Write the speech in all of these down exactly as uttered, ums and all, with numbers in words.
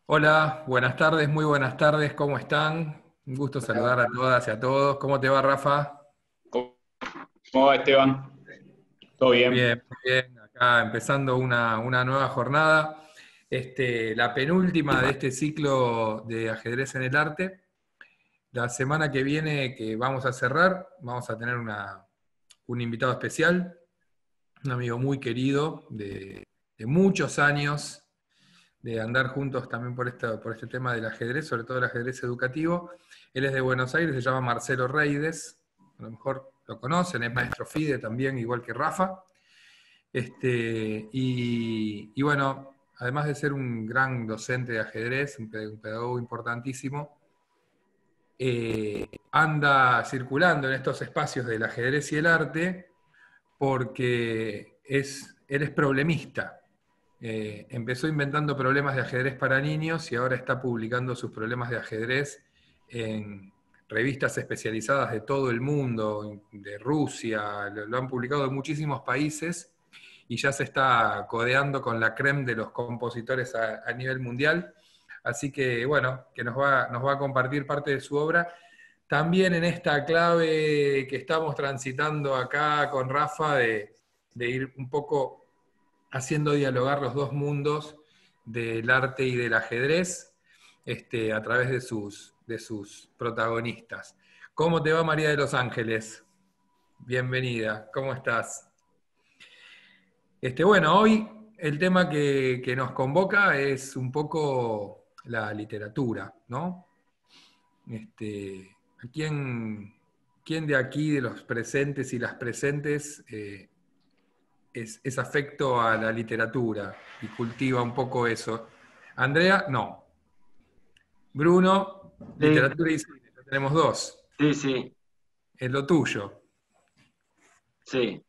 Hola, buenas tardes, muy buenas tardes, ¿cómo están? Un gusto saludar a todas y a todos. ¿Cómo te va, Rafa? ¿Cómo va, Esteban? ¿Todo bien? Bien, muy bien. Acá empezando una, una nueva jornada. Este, la penúltima de este ciclo de ajedrez en el arte. La semana que viene que vamos a cerrar, vamos a tener una, un invitado especial, un amigo muy querido de, de muchos años, de andar juntos también por, esta, por este tema del ajedrez, sobre todo el ajedrez educativo. Él es de Buenos Aires, se llama Marcelo Reides, a lo mejor lo conocen, es maestro FIDE también, igual que Rafa. Este, y, y bueno, además de ser un gran docente de ajedrez, un pedagogo importantísimo, eh, anda circulando en estos espacios del ajedrez y el arte porque es, él es problemista. Eh, empezó inventando problemas de ajedrez para niños y ahora está publicando sus problemas de ajedrez en revistas especializadas de todo el mundo, de Rusia, lo, lo han publicado en muchísimos países y ya se está codeando con la crème de los compositores a, a nivel mundial. Así que bueno, que nos va, nos va a compartir parte de su obra. También en esta clave que estamos transitando acá con Rafa de, de ir un poco haciendo dialogar los dos mundos del arte y del ajedrez este, a través de sus, de sus protagonistas. ¿Cómo te va, María de los Ángeles? Bienvenida, ¿cómo estás? Este, bueno, hoy el tema que, que nos convoca es un poco la literatura, ¿no? Este, ¿a quién, quién de aquí, de los presentes y las presentes, eh, es, es afecto a la literatura y cultiva un poco eso? Andrea, no. Bruno, Sí, literatura y cine, ya tenemos dos. sí, sí, Es lo tuyo. sí.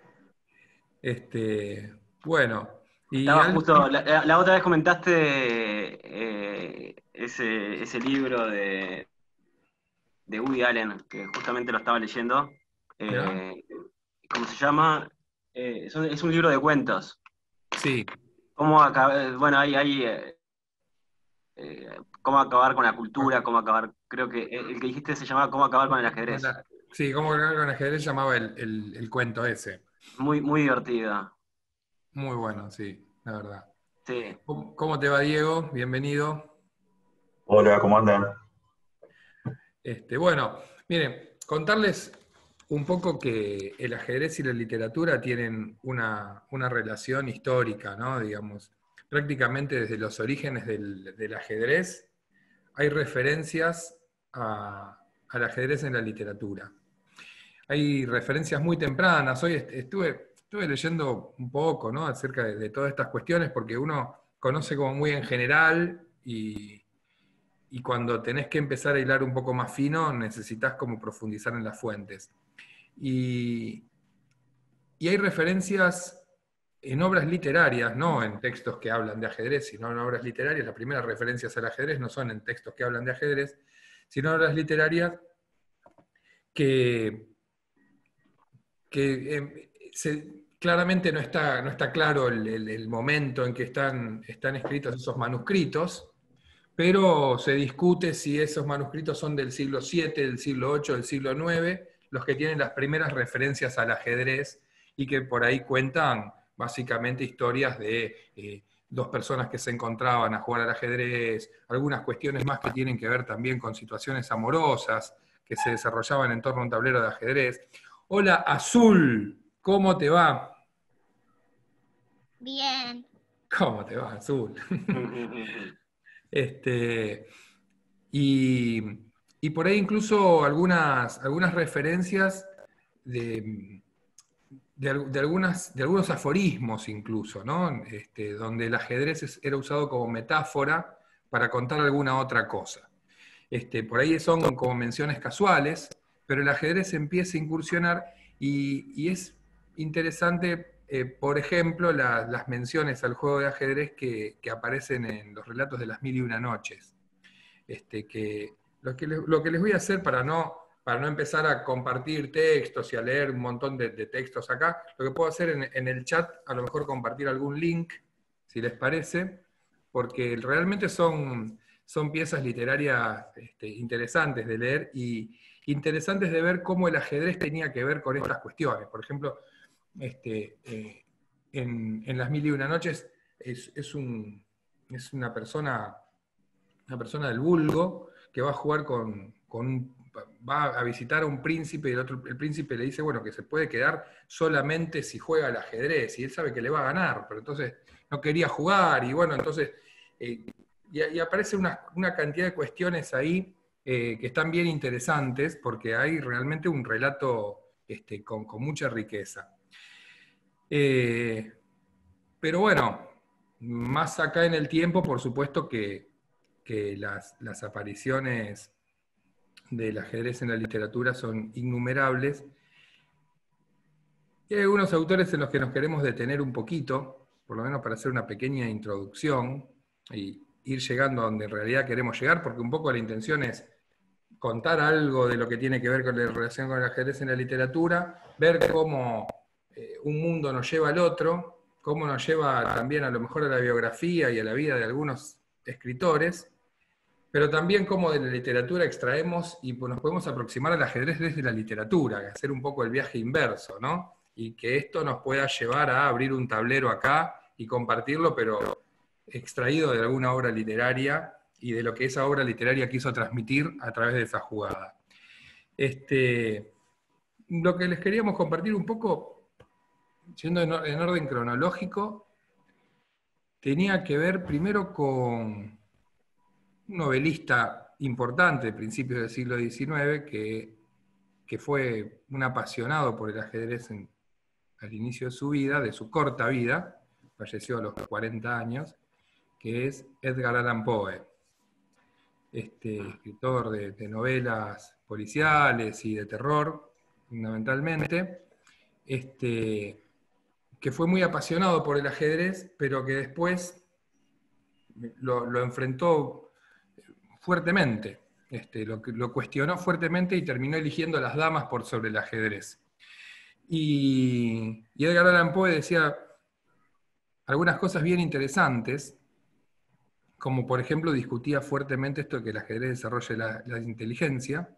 Este, bueno, y Estaba algo... justo, la, la- la otra vez comentaste eh, ese, ese libro de, de Woody Allen, que justamente lo estaba leyendo. ¿Mirá? Eh, ¿Cómo se llama? Eh, es un, es un libro de cuentos. Sí. ¿Cómo acabar? Bueno, hay, hay eh, eh, cómo acabar con la cultura, cómo acabar, creo que el, el que dijiste se llamaba Cómo acabar con el ajedrez. Sí, ¿cómo ganar con ajedrez llamaba el, el- el cuento ese? Muy, muy divertida. Muy bueno, sí, la verdad. Sí. ¿Cómo, cómo te va, Diego? Bienvenido. Hola, ¿cómo andan? Este, bueno, miren, contarles un poco que el ajedrez y la literatura tienen una, una relación histórica, ¿no? Digamos, prácticamente desde los orígenes del, del ajedrez hay referencias a- al ajedrez en la literatura. Hay referencias muy tempranas. Hoy est- estuve, estuve leyendo un poco, ¿no? Acerca de, de todas estas cuestiones, porque uno conoce como muy en general y, y cuando tenés que empezar a hilar un poco más fino, necesitas como profundizar en las fuentes. Y, y hay referencias en obras literarias, no en textos que hablan de ajedrez, sino en obras literarias. Las primeras referencias al ajedrez no son en textos que hablan de ajedrez, sino en obras literarias que, que eh, se- claramente no está, no está claro el, el- el momento en que están, están escritos esos manuscritos, pero se discute si esos manuscritos son del siglo siete, del siglo ocho, del siglo nueve, los que tienen las primeras referencias al ajedrez y que por ahí cuentan básicamente historias de eh, dos personas que se encontraban a jugar al ajedrez, algunas cuestiones más que tienen que ver también con situaciones amorosas que se desarrollaban en torno a un tablero de ajedrez. Hola, Azul, ¿cómo te va? Bien, ¿Cómo te va, Azul? Este, y, y por ahí incluso algunas, algunas referencias de, de, de algunas, de algunos aforismos incluso, ¿no? Este, donde el ajedrez es- era usado como metáfora para contar alguna otra cosa. Este, por ahí son como menciones casuales, pero el ajedrez empieza a incursionar y, y es interesante, eh, por ejemplo, la- las menciones al juego de ajedrez que, que aparecen en los relatos de las mil y una noches. Este, que lo que, les, lo que les voy a hacer para no, para no empezar a compartir textos y a leer un montón de, de textos acá, lo que puedo hacer en, en el chat, a lo mejor compartir algún link, si les parece, porque realmente son, son piezas literarias este, interesantes de leer y interesantes de ver cómo el ajedrez tenía que ver con estas cuestiones. Por ejemplo, este, eh, en, en Las Mil y Una Noches es, es, un, es una, persona, una persona del vulgo que va a jugar con, con un, va a visitar a un príncipe y el, otro, el príncipe le dice, bueno, que se puede quedar solamente si juega al ajedrez, y él sabe que le va a ganar, pero entonces no quería jugar, y bueno, entonces, eh, y, y aparece una, una cantidad de cuestiones ahí eh, que están bien interesantes, porque hay realmente un relato este, con, con mucha riqueza. Eh, pero bueno, más acá en el tiempo, por supuesto que, que las, las apariciones del ajedrez en la literatura son innumerables. Y hay algunos autores en los que nos queremos detener un poquito, por lo menos para hacer una pequeña introducción y ir llegando a donde en realidad queremos llegar, porque un poco la intención es contar algo de lo que tiene que ver con la relación con el ajedrez en la literatura, ver cómo eh, un mundo nos lleva al otro, cómo nos lleva también a lo mejor a la biografía y a la vida de algunos escritores, pero también cómo de la literatura extraemos y pues, nos podemos aproximar al ajedrez desde la literatura, hacer un poco el viaje inverso, ¿no? Y que esto nos pueda llevar a abrir un tablero acá y compartirlo, pero extraído de alguna obra literaria y de lo que esa obra literaria quiso transmitir a través de esa jugada. Este, lo que les queríamos compartir un poco, yendo en, en orden cronológico, tenía que ver primero con un novelista importante de principios del siglo diecinueve, que, que fue un apasionado por el ajedrez en, al inicio de su vida, de su corta vida, falleció a los cuarenta años, que es Edgar Allan Poe, este, escritor de, de novelas policiales y de terror, fundamentalmente, este, que fue muy apasionado por el ajedrez, pero que después lo, lo enfrentó fuertemente, este, lo, lo cuestionó fuertemente y terminó eligiendo las damas por sobre el ajedrez. Y, y Edgar Allan Poe decía algunas cosas bien interesantes, como por ejemplo discutía fuertemente esto de que el ajedrez desarrolle la, la inteligencia,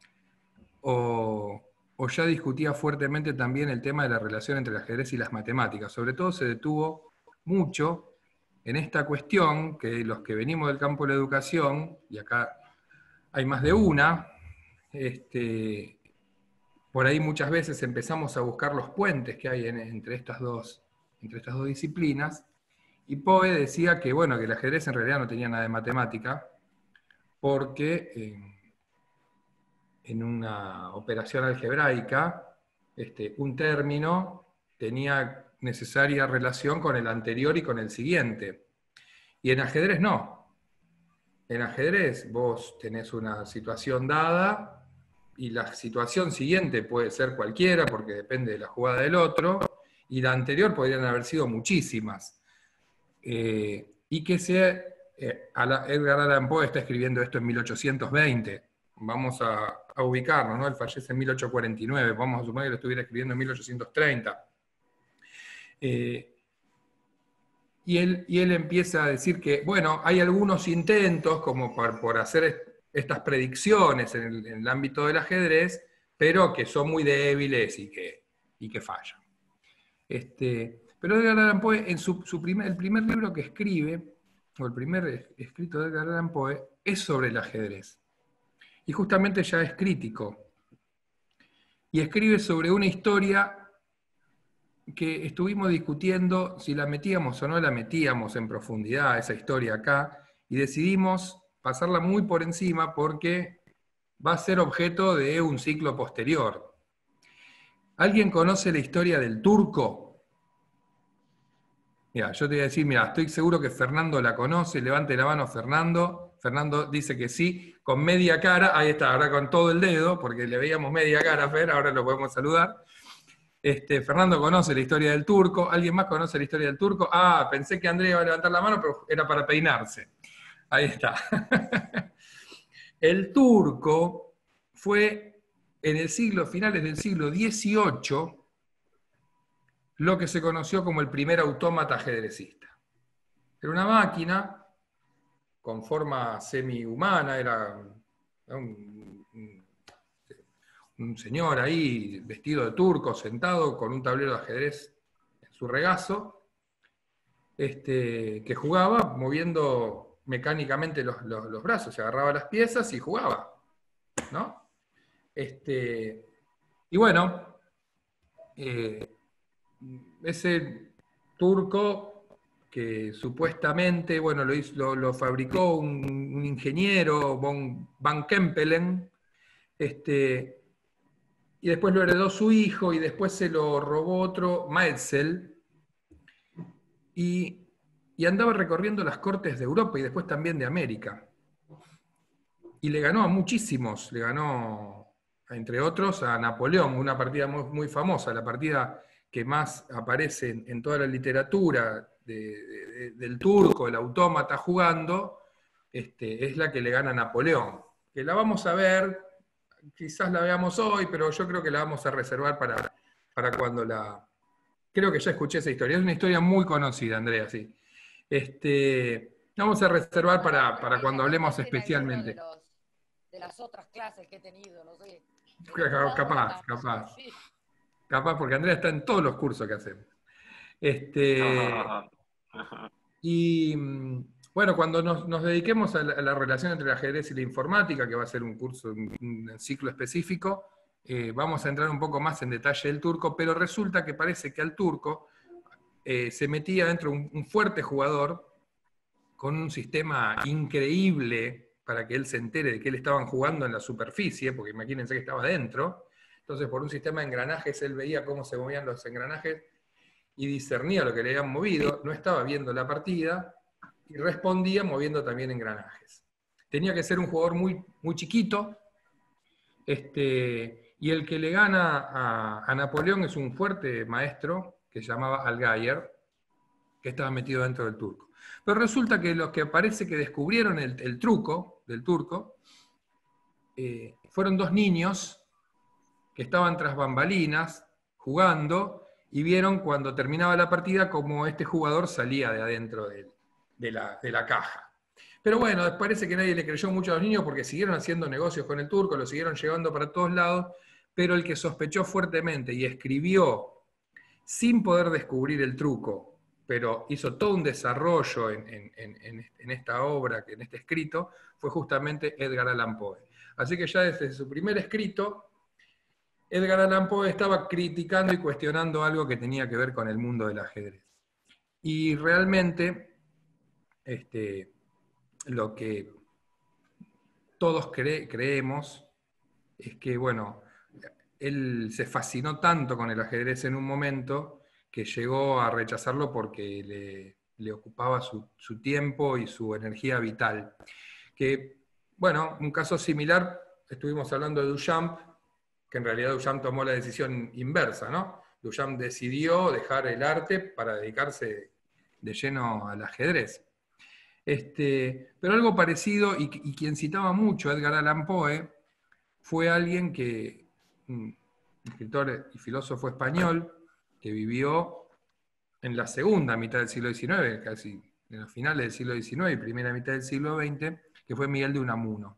o, o ya discutía fuertemente también el tema de la relación entre el ajedrez y las matemáticas. Sobre todo se detuvo mucho en esta cuestión que los que venimos del campo de la educación, y acá hay más de una, este, por ahí muchas veces empezamos a buscar los puentes que hay en, entre, estas dos, entre estas dos disciplinas, y Poe decía que, bueno, que el ajedrez en realidad no tenía nada de matemática, porque eh, en una operación algebraica, este, un término tenía necesaria relación con el anterior y con el siguiente. Y en ajedrez no. En ajedrez vos tenés una situación dada, y la situación siguiente puede ser cualquiera, porque depende de la jugada del otro, y la anterior podrían haber sido muchísimas. Eh, y que se, eh, Edgar Allan Poe está escribiendo esto en mil ochocientos veinte, vamos a, a ubicarnos, ¿no? Él fallece en mil ochocientos cuarenta y nueve, vamos a suponer que lo estuviera escribiendo en mil ochocientos treinta. Eh, y, él, y él empieza a decir que, bueno, hay algunos intentos como por, por hacer estas predicciones en el, en el ámbito del ajedrez, pero que son muy débiles y que, y que fallan. Este, Pero Edgar Allan Poe, en su, su primer, el primer libro que escribe, o el primer escrito de Edgar Allan Poe, es sobre el ajedrez. Y justamente ya es crítico. Y escribe sobre una historia que estuvimos discutiendo si la metíamos o no la metíamos en profundidad, esa historia acá, y decidimos pasarla muy por encima porque va a ser objeto de un ciclo posterior. ¿Alguien conoce la historia del Turco? Mira, yo te voy a decir, mira, estoy seguro que Fernando la conoce, levante la mano Fernando. Fernando dice que sí, con media cara, ahí está, ahora con todo el dedo, porque le veíamos media cara a Fer, ahora lo podemos saludar. Este, Fernando conoce la historia del Turco. ¿Alguien más conoce la historia del Turco? Ah, pensé que Andrea iba a levantar la mano, pero era para peinarse. Ahí está. El Turco fue en el siglo, finales del siglo dieciocho, lo que se conoció como el primer autómata ajedrecista. Era una máquina con forma semi-humana, era un, un, un señor ahí vestido de turco, sentado con un tablero de ajedrez en su regazo, este, que jugaba moviendo mecánicamente los, los, los brazos, se agarraba las piezas y jugaba, ¿no? Este, y bueno, eh, ese turco que supuestamente, bueno, lo, hizo, lo, lo fabricó un, un ingeniero, von, Van Kempelen, este, y después lo heredó su hijo, y después se lo robó otro, Maelzel, y, y andaba recorriendo las cortes de Europa y después también de América. Y le ganó a muchísimos, le ganó, entre otros, a Napoleón, una partida muy, muy famosa, la partida que más aparece en, en toda la literatura de, de, del turco, el autómata jugando, este, es la que le gana a Napoleón. Que la vamos a ver, quizás la veamos hoy, pero yo creo que la vamos a reservar para, para cuando la... Creo que ya escuché esa historia, es una historia muy conocida, Andrea, sí. Este, la vamos a reservar para, para cuando hablemos especialmente. De, los, de las otras clases que he tenido, no sé. Capaz, capaz. Sí. Capaz, porque Andrea está en todos los cursos que hacemos. Este, y bueno, cuando nos, nos dediquemos a la, a la relación entre el ajedrez y la informática, que va a ser un curso, un, un ciclo específico, eh, vamos a entrar un poco más en detalle del turco, pero resulta que parece que al turco eh, se metía dentro un, un fuerte jugador con un sistema increíble para que él se entere de que él estaban jugando en la superficie, porque imagínense que estaba dentro. Entonces, por un sistema de engranajes, él veía cómo se movían los engranajes y discernía lo que le habían movido, no estaba viendo la partida y respondía moviendo también engranajes. Tenía que ser un jugador muy, muy chiquito, este, y el que le gana a, a Napoleón es un fuerte maestro que se llamaba Allgaier, que estaba metido dentro del turco. Pero resulta que los que parece que descubrieron el, el truco del turco eh, fueron dos niños que estaban tras bambalinas jugando y vieron cuando terminaba la partida como este jugador salía de adentro de, de, la, de la caja. Pero bueno, parece que nadie le creyó mucho a los niños porque siguieron haciendo negocios con el turco, lo siguieron llevando para todos lados, pero el que sospechó fuertemente y escribió sin poder descubrir el truco, pero hizo todo un desarrollo en, en, en, en esta obra, en este escrito, fue justamente Edgar Allan Poe. Así que ya desde su primer escrito, Edgar Allan Poe estaba criticando y cuestionando algo que tenía que ver con el mundo del ajedrez. Y realmente, este, lo que todos cre creemos es que, bueno, él se fascinó tanto con el ajedrez en un momento que llegó a rechazarlo porque le, le ocupaba su, su tiempo y su energía vital. Que, bueno, un caso similar, estuvimos hablando de Duchamp, que en realidad Duchamp tomó la decisión inversa, ¿no? Duchamp decidió dejar el arte para dedicarse de lleno al ajedrez. Este, pero algo parecido, y, y quien citaba mucho a Edgar Allan Poe, fue alguien que, un escritor y filósofo español, que vivió en la segunda mitad del siglo diecinueve, casi en los finales del siglo diecinueve y primera mitad del siglo veinte, que fue Miguel de Unamuno.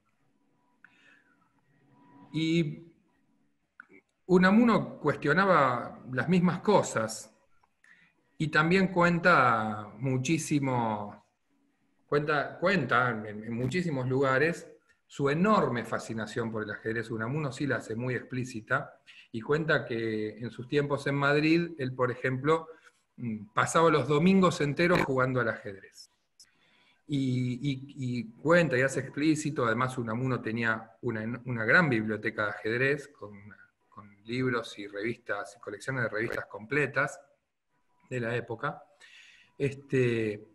Y Unamuno cuestionaba las mismas cosas y también cuenta muchísimo, cuenta, cuenta en, en muchísimos lugares su enorme fascinación por el ajedrez. Unamuno sí la hace muy explícita y cuenta que en sus tiempos en Madrid, él, por ejemplo, pasaba los domingos enteros jugando al ajedrez. Y, y, y cuenta y hace explícito, además Unamuno tenía una, una gran biblioteca de ajedrez, con, con libros y revistas, y colecciones de revistas completas de la época. Este,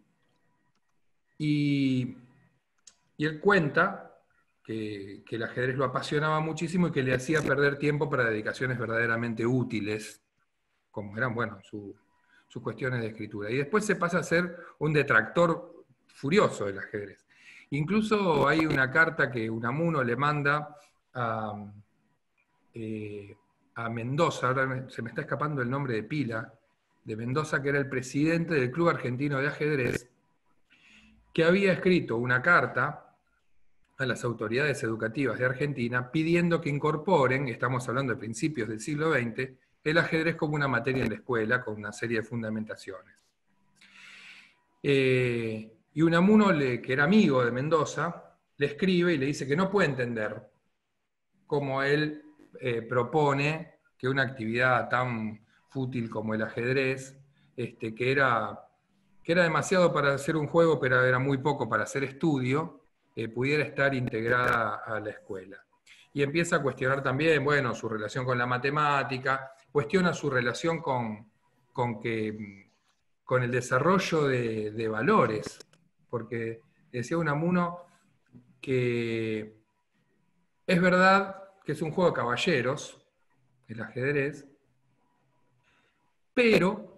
y, y él cuenta que, que el ajedrez lo apasionaba muchísimo y que le hacía perder tiempo para dedicaciones verdaderamente útiles, como eran, bueno, su, sus cuestiones de escritura. Y después se pasa a ser un detractor furioso del ajedrez. Incluso hay una carta que Unamuno le manda a, eh, a Mendoza, ahora se me está escapando el nombre de pila, de Mendoza, que era el presidente del Club Argentino de Ajedrez, que había escrito una carta a las autoridades educativas de Argentina pidiendo que incorporen, estamos hablando de principios del siglo veinte, el ajedrez como una materia en la escuela con una serie de fundamentaciones. Eh, y Unamuno, le, que era amigo de Mendoza, le escribe y le dice que no puede entender cómo él eh, propone que una actividad tan fútil como el ajedrez, este, que, era, que era demasiado para hacer un juego, pero era muy poco para hacer estudio, eh, pudiera estar integrada a la escuela. Y empieza a cuestionar también, bueno, su relación con la matemática, cuestiona su relación con, con, que, con el desarrollo de, de valores, porque decía Unamuno que es verdad que es un juego de caballeros, el ajedrez, pero,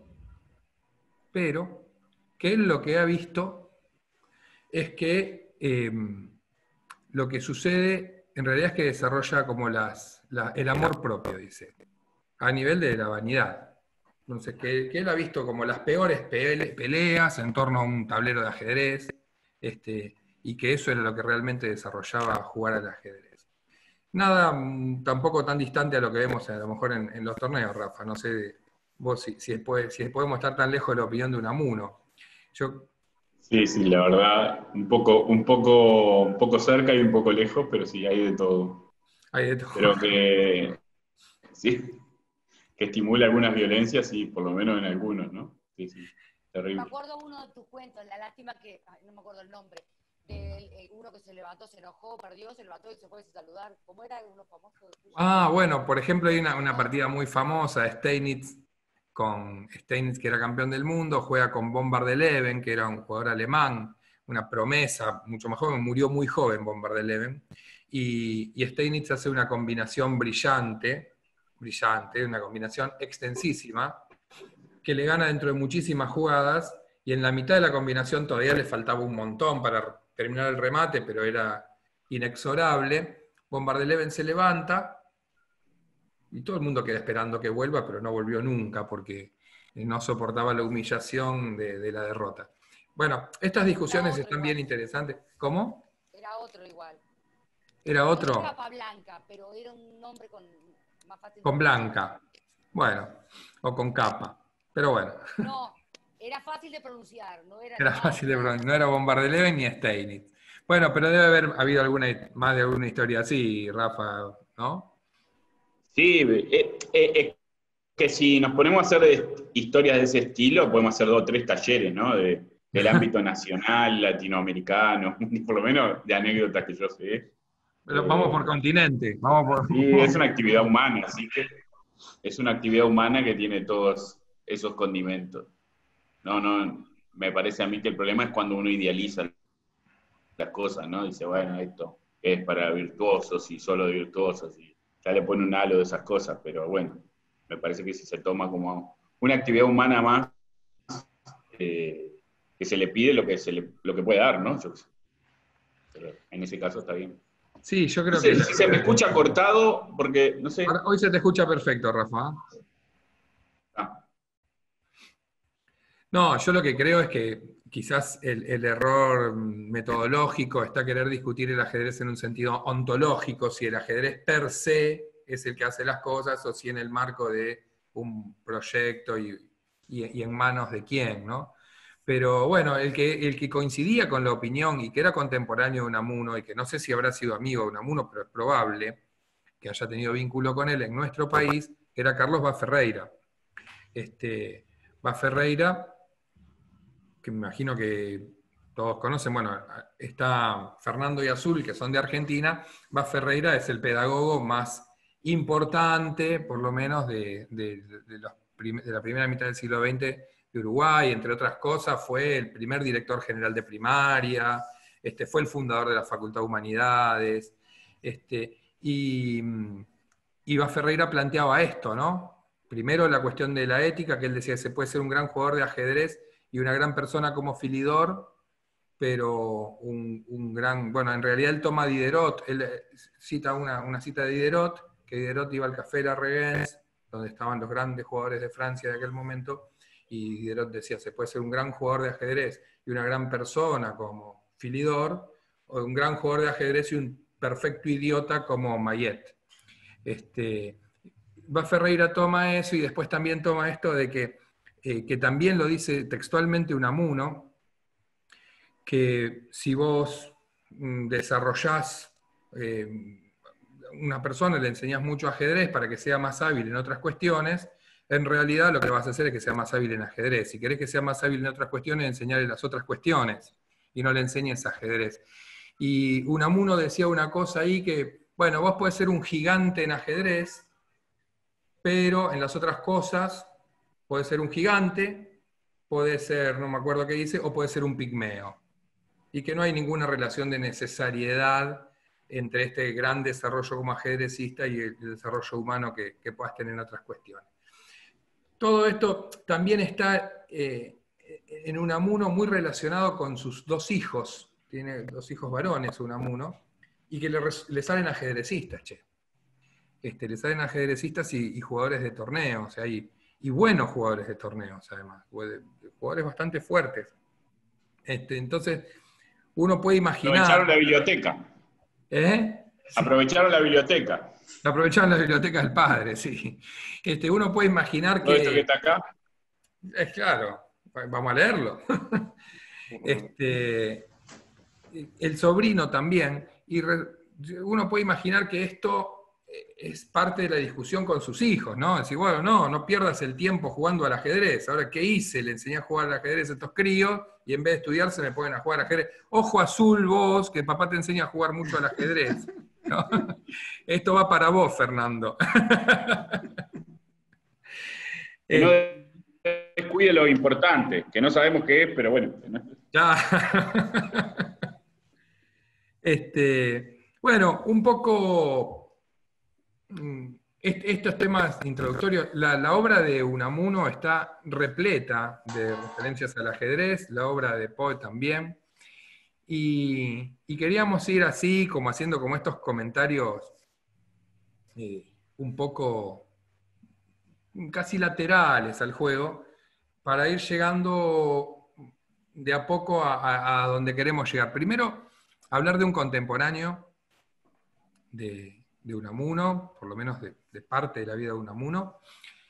pero, que él lo que ha visto es que eh, lo que sucede en realidad es que desarrolla como las, la, el amor propio, dice, a nivel de la vanidad. Entonces, que, que él ha visto como las peores pele, peleas en torno a un tablero de ajedrez, este, y que eso era lo que realmente desarrollaba jugar al ajedrez. Nada mm, tampoco tan distante a lo que vemos a lo mejor en, en los torneos, Rafa. No sé vos si, si, puede, si podemos estar tan lejos de la opinión de Unamuno. Yo, Sí, sí, la verdad, un poco, un poco, un poco cerca y un poco lejos, pero sí, hay de todo. hay de todo. Pero que sí, que estimula algunas violencias, sí, por lo menos en algunos, ¿no? Sí, sí, Me terrible. acuerdo uno de tus cuentos, la lástima que, ay, no me acuerdo el nombre, de eh, uno que se levantó, se enojó, perdió, se levantó y se fue a saludar. ¿Cómo era uno famoso? Ah, bueno, por ejemplo, hay una, una partida muy famosa, Steinitz, con Steinitz, que era campeón del mundo, juega con Bombard-Eleven, que era un jugador alemán, una promesa, mucho más joven, murió muy joven Bombard-Eleven, y, y Steinitz hace una combinación brillante, brillante, una combinación extensísima, que le gana dentro de muchísimas jugadas, y en la mitad de la combinación todavía le faltaba un montón para terminar el remate, pero era inexorable. Bombard-Eleven se levanta, y todo el mundo queda esperando que vuelva, pero no volvió nunca, porque no soportaba la humillación de, de la derrota. Bueno, estas discusiones Era otro están igual. bien interesantes. ¿Cómo? Era otro igual. ¿Era No otro? era Blanca, pero era un nombre con más fácil. Con Blanca. Bueno, o con capa. Pero bueno, No, era fácil de pronunciar, no era. era no, fácil de no. pronunciar. No era Bombard-Eleven ni Steinitz. Bueno, pero debe haber habido alguna, más de alguna historia así, Rafa, ¿no? Sí, eh, eh, eh, que si nos ponemos a hacer de- historias de ese estilo, podemos hacer dos o tres talleres, ¿no? De, del ámbito nacional, latinoamericano, por lo menos de anécdotas que yo sé. Pero vamos por Eh, continente, vamos por... sí, es una actividad humana, así que es una actividad humana que tiene todos esos condimentos. No, no, me parece a mí que el problema es cuando uno idealiza las cosas, ¿no? Dice, bueno, esto es para virtuosos y solo de virtuosos, y ya le pone un halo de esas cosas, pero bueno, me parece que si se toma como una actividad humana más, eh, que se le pide lo que, se le, lo que puede dar, ¿no? Yo, pero en ese caso está bien. Sí, yo No creo sé que... si se me escucha cortado, porque, no sé. Ahora, hoy se te escucha perfecto, Rafa. Ah, No, yo lo que creo es que quizás el, el error metodológico está querer discutir el ajedrez en un sentido ontológico, si el ajedrez per se es el que hace las cosas o si en el marco de un proyecto y, y- y en manos de quién, ¿no? Pero bueno, el que, el que coincidía con la opinión y que era contemporáneo de Unamuno, y que no sé si habrá sido amigo de Unamuno, pero es probable que haya tenido vínculo con él en nuestro país, era Carlos Baferreira. Este, Baferreira, que me imagino que todos conocen, bueno, está Fernando y Azul, que son de Argentina. Baferreira es el pedagogo más importante, por lo menos, de, de- de los prim- de la primera mitad del siglo veinte de Uruguay. Entre otras cosas, fue el primer director general de primaria, este, fue el fundador de la Facultad de Humanidades, este, y, y Baferreira planteaba esto, ¿no? Primero la cuestión de la ética, que él decía que se puede ser un gran jugador de ajedrez y una gran persona como Filidor, pero un, un gran, bueno, en realidad él toma Diderot, él cita una, una cita de Diderot, que Diderot iba al Café La Régence, donde estaban los grandes jugadores de Francia de aquel momento, y Diderot decía, se puede ser un gran jugador de ajedrez y una gran persona como Philidor, o un gran jugador de ajedrez y un perfecto idiota como Mayet. Este, Va Ferreira toma eso y después también toma esto de que, eh, que también lo dice textualmente Unamuno, que si vos mm, desarrollás eh, una persona, le enseñás mucho ajedrez para que sea más hábil en otras cuestiones, en realidad lo que vas a hacer es que sea más hábil en ajedrez. Si querés que sea más hábil en otras cuestiones, enseñarle las otras cuestiones y no le enseñes ajedrez. Y Unamuno decía una cosa ahí que, bueno, vos podés ser un gigante en ajedrez, pero en las otras cosas podés ser un gigante, podés ser, no me acuerdo qué dice, o podés ser un pigmeo. Y que no hay ninguna relación de necesariedad entre este gran desarrollo como ajedrecista y el desarrollo humano que, que puedas tener en otras cuestiones. Todo esto también está eh, en Unamuno muy relacionado con sus dos hijos, tiene dos hijos varones Unamuno, y que le, le salen ajedrecistas, che. Este, le salen ajedrecistas y, y jugadores de torneos, o sea, y, y buenos jugadores de torneos además, jugadores bastante fuertes. Este, entonces, uno puede imaginar... Aprovecharon la biblioteca. ¿Eh? Sí. Aprovecharon la biblioteca. Aprovecharon la biblioteca del padre, sí. Este, uno puede imaginar Todo que... esto que está acá. Es claro, vamos a leerlo. Este, el sobrino también, y re, uno puede imaginar que esto es parte de la discusión con sus hijos, ¿no? Decir, bueno, no, no pierdas el tiempo jugando al ajedrez. Ahora, ¿qué hice? Le enseñé a jugar al ajedrez a estos críos y en vez de estudiar se me ponen a jugar al ajedrez. Ojo azul vos, que papá te enseña a jugar mucho al ajedrez. ¿No? Esto va para vos, Fernando. Que no descuide lo importante, que no sabemos qué es, pero bueno. Ya. Este, bueno, un poco... Estos temas introductorios, la, la obra de Unamuno está repleta de referencias al ajedrez, la obra de Poe también, y, y queríamos ir así, como haciendo como estos comentarios eh, un poco casi laterales al juego, para ir llegando de a poco a, a, a donde queremos llegar. Primero, hablar de un contemporáneo de... de Unamuno, por lo menos de, de parte de la vida de Unamuno,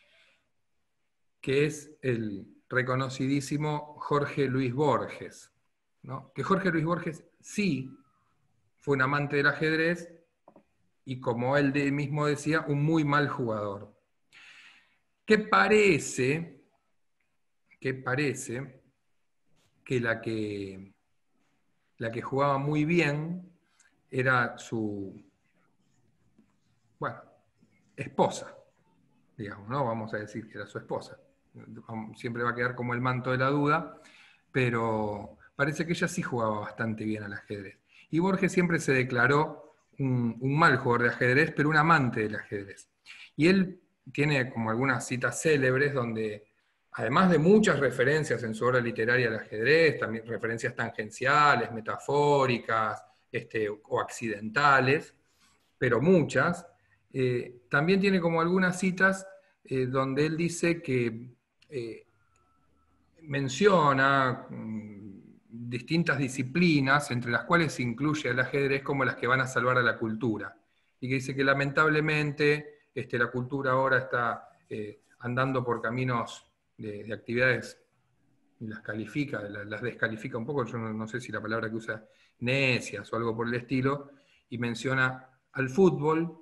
que es el reconocidísimo Jorge Luis Borges, ¿no? Que Jorge Luis Borges sí fue un amante del ajedrez y, como él de mismo decía, un muy mal jugador. Que parece, que parece que la que, la que jugaba muy bien era su... bueno, esposa, digamos, ¿no? Vamos a decir que era su esposa. Siempre va a quedar como el manto de la duda, pero parece que ella sí jugaba bastante bien al ajedrez. Y Borges siempre se declaró un, un mal jugador de ajedrez, pero un amante del ajedrez. Y él tiene como algunas citas célebres donde, además de muchas referencias en su obra literaria al ajedrez, también referencias tangenciales, metafóricas, este, o accidentales, pero muchas, Eh, también tiene como algunas citas eh, donde él dice que eh, menciona mm, distintas disciplinas, entre las cuales se incluye el ajedrez, como las que van a salvar a la cultura. Y que dice que lamentablemente este, la cultura ahora está eh, andando por caminos de, de actividades, y las califica, las, las descalifica un poco, yo no, no sé si la palabra que usa, necias o algo por el estilo, y menciona al fútbol,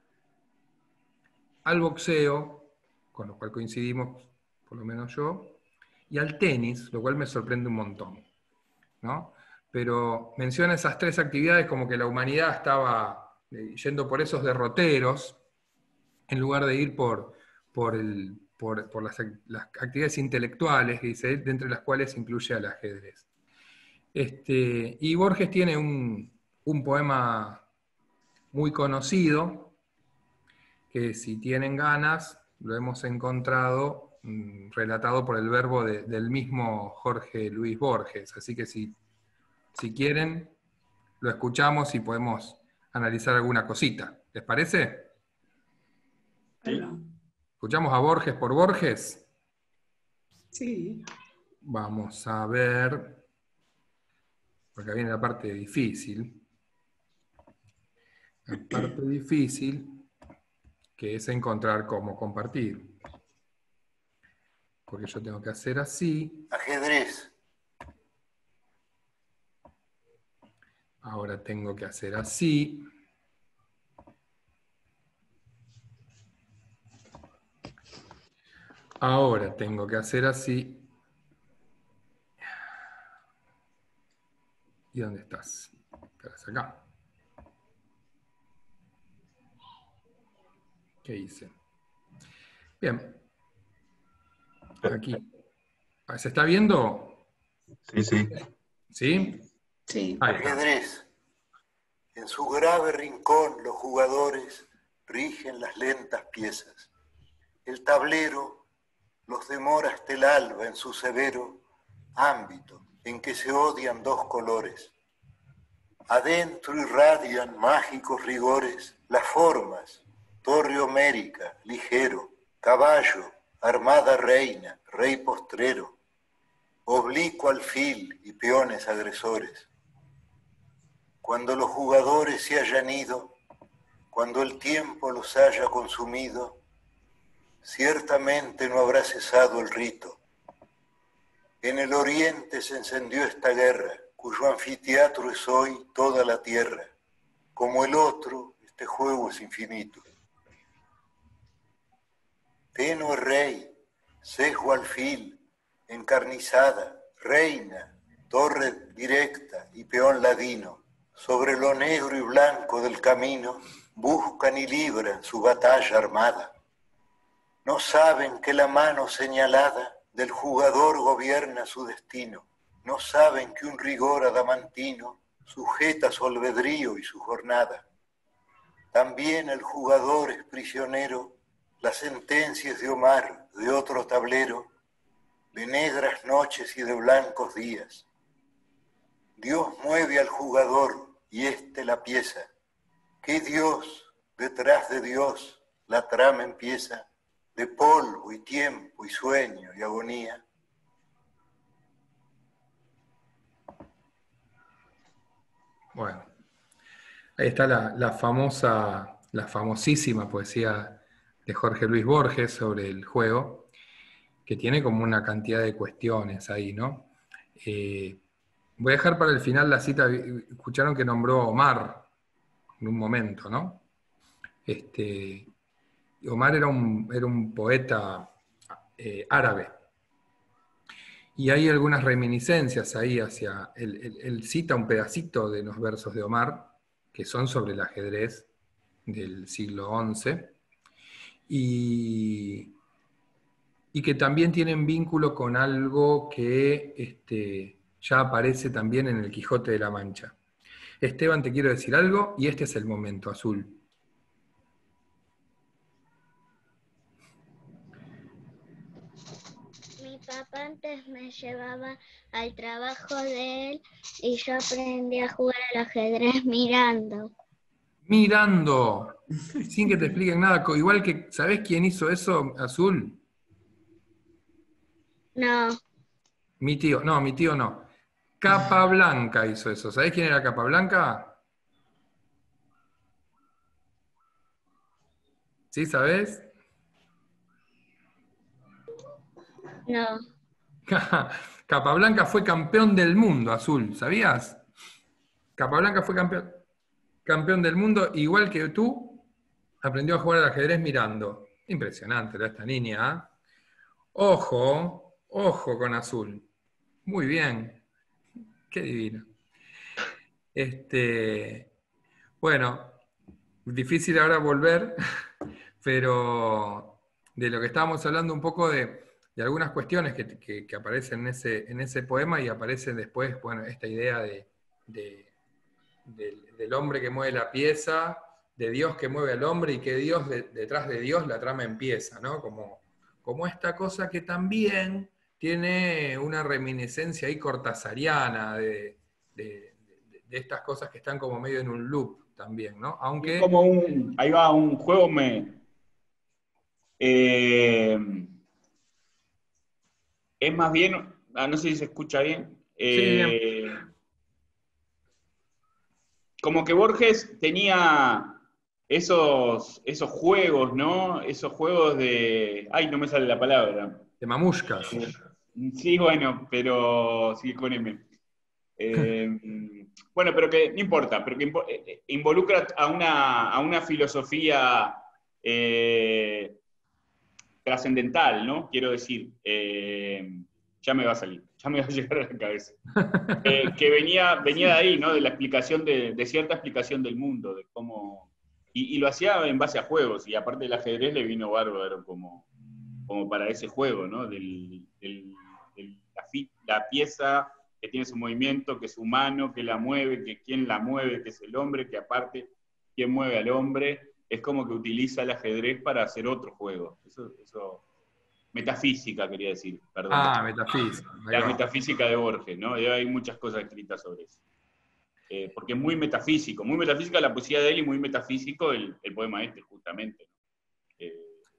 al boxeo, con lo cual coincidimos, por lo menos yo, y al tenis, lo cual me sorprende un montón, ¿no? Pero menciona esas tres actividades como que la humanidad estaba yendo por esos derroteros, en lugar de ir por, por, el, por, por las, las actividades intelectuales, dice, de entre las cuales incluye al ajedrez. Este, y Borges tiene un, un poema muy conocido, que si tienen ganas, lo hemos encontrado mmm, relatado por el verbo de, del mismo Jorge Luis Borges. Así que si, si quieren, lo escuchamos y podemos analizar alguna cosita. ¿Les parece? Sí. ¿Escuchamos a Borges por Borges? Sí. Vamos a ver, porque viene la parte difícil. La parte difícil, que es encontrar cómo compartir. Porque yo tengo que hacer así. Ajedrez. Ahora tengo que hacer así. Ahora tengo que hacer así. ¿Y dónde estás? Estás acá. ¿Qué hice? Bien. Aquí. ¿Se está viendo? Sí, sí. ¿Sí? Sí. Ahí está. Ajedrez. En su grave rincón los jugadores rigen las lentas piezas. El tablero los demora hasta el alba en su severo ámbito en que se odian dos colores. Adentro irradian mágicos rigores las formas, torre homérica, ligero, caballo, armada reina, rey postrero, oblicuo alfil y peones agresores. Cuando los jugadores se hayan ido, cuando el tiempo los haya consumido, ciertamente no habrá cesado el rito. En el oriente se encendió esta guerra, cuyo anfiteatro es hoy toda la tierra. Como el otro, este juego es infinito. Tenue rey, cejo alfil, encarnizada, reina, torre directa y peón ladino, sobre lo negro y blanco del camino, buscan y libran su batalla armada. No saben que la mano señalada del jugador gobierna su destino. No saben que un rigor adamantino sujeta su albedrío y su jornada. También el jugador es prisionero, las sentencias de Omar, de otro tablero, de negras noches y de blancos días. Dios mueve al jugador y éste la pieza. ¿Qué Dios detrás de Dios la trama empieza? De polvo y tiempo y sueño y agonía. Bueno, ahí está la, la famosa, la famosísima poesía de Jorge Luis Borges sobre el juego, que tiene como una cantidad de cuestiones ahí, ¿no? Eh, voy a dejar para el final la cita, escucharon que nombró a Omar en un momento, ¿no? Este, Omar era un, era un poeta eh, árabe. Y hay algunas reminiscencias ahí hacia, él, él, él cita un pedacito de los versos de Omar, que son sobre el ajedrez del siglo once, y, y que también tienen vínculo con algo que este, ya aparece también en el Quijote de la Mancha. Esteban, te quiero decir algo, y este es el momento, Azul. Mi papá antes me llevaba al trabajo de él y yo aprendí a jugar al ajedrez mirando. Mirando, sin que te expliquen nada, igual que, ¿sabés quién hizo eso, Azul? No, Mi tío, no, mi tío no. Capablanca hizo eso. ¿Sabés quién era Capablanca? ¿Sí, sabés? no, Capablanca fue campeón del mundo, Azul, ¿sabías? Capablanca fue campeón, campeón del mundo, igual que tú, aprendió a jugar al ajedrez mirando. Impresionante, ¿no? Esta niña, ¿eh? Ojo, ojo con Azul. Muy bien. Qué divino. Este, bueno, difícil ahora volver, pero de lo que estábamos hablando un poco de, de algunas cuestiones que, que, que aparecen en ese, en ese poema y aparecen después, bueno, esta idea de, de, de, del hombre que mueve la pieza, de Dios que mueve al hombre y que Dios, de, detrás de Dios la trama empieza, ¿no? Como, como esta cosa que también tiene una reminiscencia ahí cortasariana de, de, de, de estas cosas que están como medio en un loop también, ¿no? Aunque... Es como un, ahí va, un juego me... Eh, Es más bien, ah, no sé si se escucha bien, eh, Sí, como que Borges tenía esos, esos juegos, ¿no? Esos juegos de... Ay, no me sale la palabra. de mamushkas. Sí, bueno, pero sí con M. Eh, bueno, pero que no importa, pero que impo- eh, involucra a una, a una filosofía eh, trascendental, ¿no? Quiero decir, eh, ya me va a salir, ya me va a llegar a la cabeza. Eh, que venía, venía de ahí, ¿no? De la explicación, de, de cierta explicación del mundo, de cómo... Y, y lo hacía en base a juegos, y aparte del ajedrez le vino bárbaro como, como para ese juego, ¿no? Del, del, del- la, fi- la pieza que tiene su movimiento, que es humano, que la mueve, que quién la mueve, que es el hombre, que aparte, quién mueve al hombre, es como que utiliza el ajedrez para hacer otro juego. Eso, eso metafísica quería decir, perdón. Ah, metafísica, ahí La va. metafísica de Borges, ¿no? Y hay muchas cosas escritas sobre eso. Eh, porque es muy metafísico, muy metafísica la poesía de él y muy metafísico el, el poema este, justamente. Eh,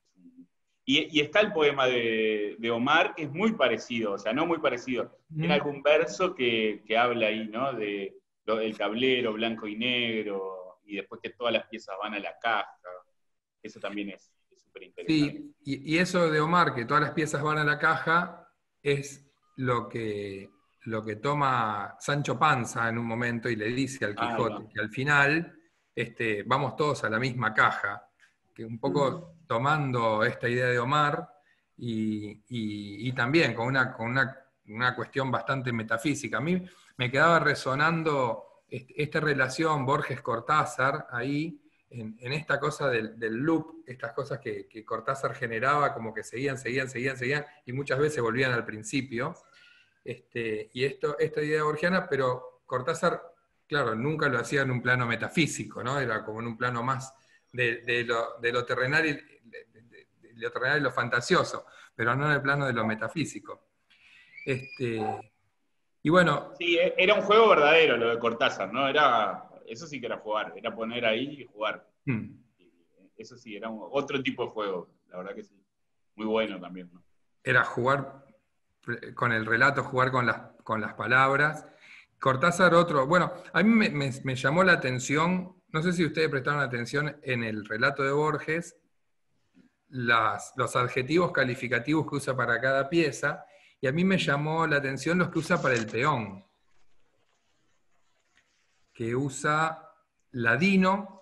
y, y está el poema de, de Omar, que es muy parecido, o sea, no muy parecido. Tiene Mm. algún verso que, que habla ahí, ¿no? De lo, el tablero blanco y negro, y después que todas las piezas van a la caja. Eso también es súper interesante. Sí, y, y eso de Omar, que todas las piezas van a la caja, es lo que, lo que toma Sancho Panza en un momento y le dice al Ahí va. Quijote, que al final este, vamos todos a la misma caja, que un poco tomando esta idea de Omar y, y- y también con, una, con una, una cuestión bastante metafísica. A mí me quedaba resonando este- esta relación Borges-Cortázar ahí, en, en esta cosa del, del loop, estas cosas que, que Cortázar generaba, como que seguían, seguían, seguían, seguían, y muchas veces volvían al principio. Este, y esto, esta idea borgiana, pero Cortázar, claro, nunca lo hacía en un plano metafísico, ¿no? Era como en un plano más de, de lo, de lo terrenal y, de, de- de lo terrenal y lo fantasioso, pero no en el plano de lo metafísico. Este, y bueno, Sí, e- era un juego verdadero lo de Cortázar, ¿no? Era, eso sí que era jugar, era poner ahí y jugar. hmm, Eso sí, era un- otro tipo de juego, la verdad que sí. Muy bueno también, ¿no? era jugar con el relato, jugar con las, con las palabras. Cortázar otro, bueno, a mí me, me- me llamó la atención, no sé si ustedes prestaron atención en el relato de Borges, las, los adjetivos calificativos que usa para cada pieza, y a mí me llamó la atención los que usa para el peón, que usa ladino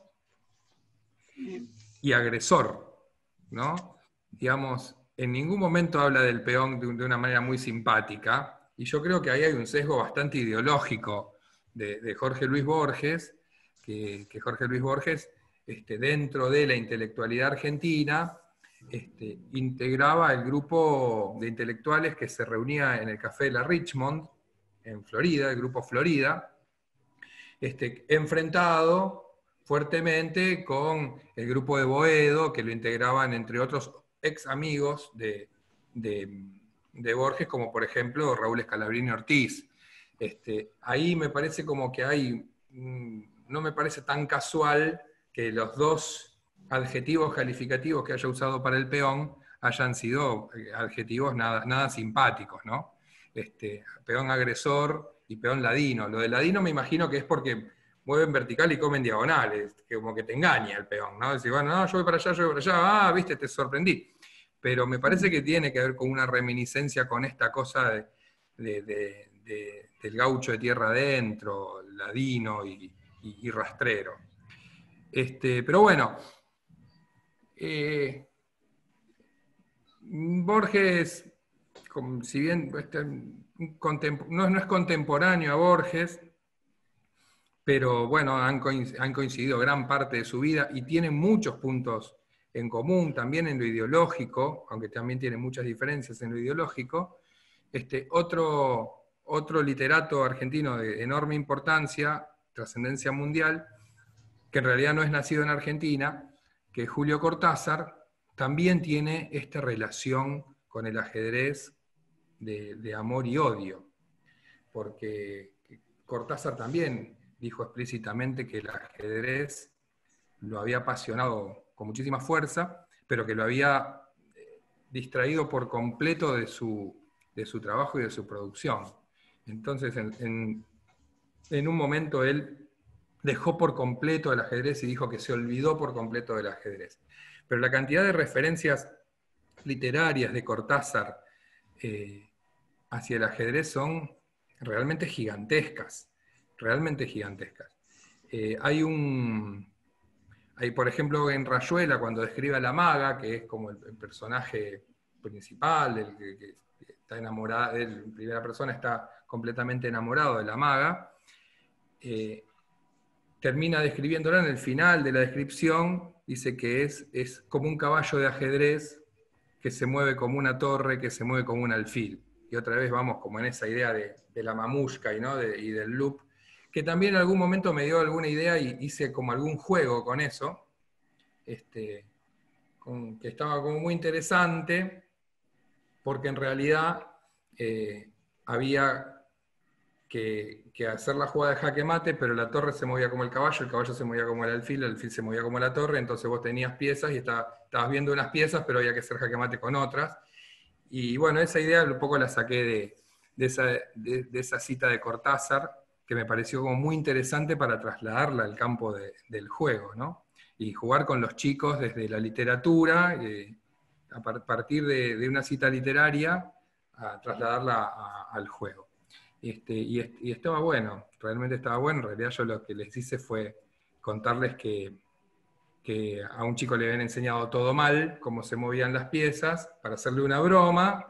y agresor, ¿no? Digamos, en ningún momento habla del peón de, un- de una manera muy simpática, y yo creo que ahí hay un sesgo bastante ideológico de, de Jorge Luis Borges, que, que Jorge Luis Borges, este, dentro de la intelectualidad argentina, este, integraba el grupo de intelectuales que se reunía en el Café de la Richmond, en Florida, el grupo Florida, este, enfrentado fuertemente con el grupo de Boedo, que lo integraban entre otros ex amigos de, de, de Borges, como por ejemplo Raúl Escalabrini Ortiz. Este, ahí me parece como que hay, mm, no me parece tan casual que los dos adjetivos calificativos que haya usado para el peón hayan sido eh, adjetivos nada, nada simpáticos, ¿no? Este, peón agresor y peón ladino. Lo de ladino me imagino que es porque mueven vertical y comen diagonales, que como que te engaña el peón, ¿no? Decir, bueno, no, yo voy para allá, yo voy para allá, ah, viste, te sorprendí. Pero me parece que tiene que ver con una reminiscencia con esta cosa de, de- de- de- del gaucho de tierra adentro, ladino y, y- y rastrero. Este, pero bueno, eh, Borges, com- si bien este, un contem- no, no es contemporáneo a Borges, pero bueno, han coinc- han coincidido gran parte de su vida y tienen muchos puntos en común, también en lo ideológico, aunque también tiene muchas diferencias en lo ideológico. Este, otro, otro literato argentino de enorme importancia, trascendencia mundial, que en realidad no es nacido en Argentina, que es Julio Cortázar, también tiene esta relación con el ajedrez de, de amor y odio, porque Cortázar también dijo explícitamente que el ajedrez lo había apasionado con muchísima fuerza, pero que lo había distraído por completo de su, de su trabajo y de su producción. Entonces, en, en, en un momento él dejó por completo el ajedrez y dijo que se olvidó por completo del ajedrez. Pero la cantidad de referencias literarias de Cortázar eh, hacia el ajedrez son realmente gigantescas, realmente gigantescas. Eh, hay un, hay, por ejemplo, en Rayuela, cuando describe a la maga, que es como el, el personaje principal, el que, que está enamorado, él en primera persona está completamente enamorado de la maga, eh, termina describiéndola en el final de la descripción, dice que es, es como un caballo de ajedrez que se mueve como una torre, que se mueve como un alfil. Y otra vez vamos como en esa idea de, de la mamushka y, ¿no? de, y del loop, que también en algún momento me dio alguna idea y hice como algún juego con eso, este, con, que estaba como muy interesante, porque en realidad eh, había que, que hacer la jugada de jaque mate, pero la torre se movía como el caballo, el caballo se movía como el alfil, el alfil se movía como la torre, entonces vos tenías piezas y estaba, estabas viendo unas piezas, pero había que hacer jaque mate con otras. Y bueno, esa idea un poco la saqué de, de, esa, de, de esa cita de Cortázar, que me pareció como muy interesante para trasladarla al campo de, del juego, ¿no? Y jugar con los chicos desde la literatura, eh, a partir de, de una cita literaria, a trasladarla a, al juego. Este, y, y estaba bueno, realmente estaba bueno. En realidad yo lo que les hice fue contarles que, que a un chico le habían enseñado todo mal, cómo se movían las piezas, para hacerle una broma,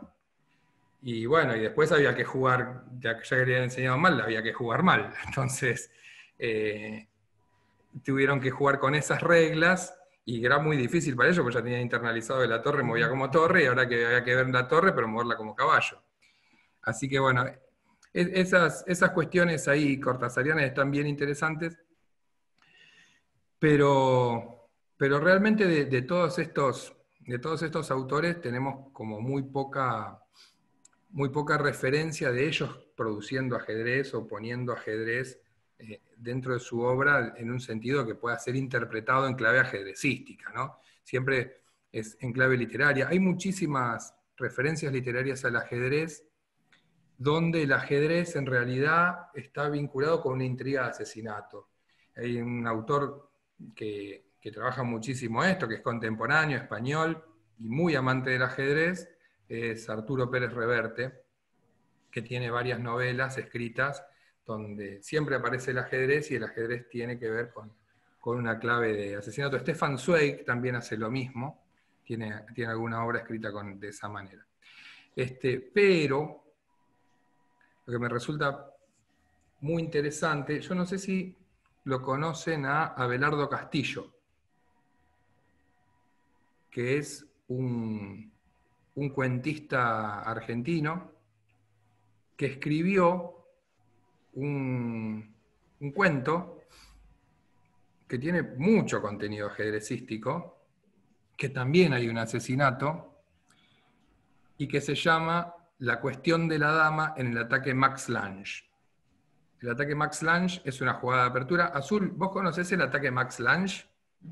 y bueno, y después había que jugar, ya que ya le habían enseñado mal, había que jugar mal. Entonces, eh, tuvieron que jugar con esas reglas, y era muy difícil para ellos, porque ya tenían internalizado que la torre movía como torre, y ahora que había que ver la torre, pero moverla como caballo. Así que bueno, esas, esas cuestiones ahí cortasarianas están bien interesantes, pero, pero realmente de, de, todos estos, de todos estos autores tenemos como muy poca, muy poca referencia de ellos produciendo ajedrez o poniendo ajedrez eh, dentro de su obra en un sentido que pueda ser interpretado en clave ajedrecística, ¿no? Siempre es en clave literaria. Hay muchísimas referencias literarias al ajedrez, donde el ajedrez en realidad está vinculado con una intriga de asesinato. Hay un autor que, que trabaja muchísimo esto, que es contemporáneo, español, y muy amante del ajedrez, es Arturo Pérez Reverte, que tiene varias novelas escritas donde siempre aparece el ajedrez, y el ajedrez tiene que ver con, con una clave de asesinato. Stefan Zweig también hace lo mismo, tiene, tiene alguna obra escrita con, de esa manera. Este, pero lo que me resulta muy interesante, yo no sé si lo conocen a Abelardo Castillo, que es un, un cuentista argentino que escribió un, un cuento que tiene mucho contenido ajedrecístico, que también hay un asesinato, y que se llama La cuestión de la dama en el ataque Max Lange. El ataque Max Lange es una jugada de apertura. Azul, ¿vos conocés el ataque Max Lange?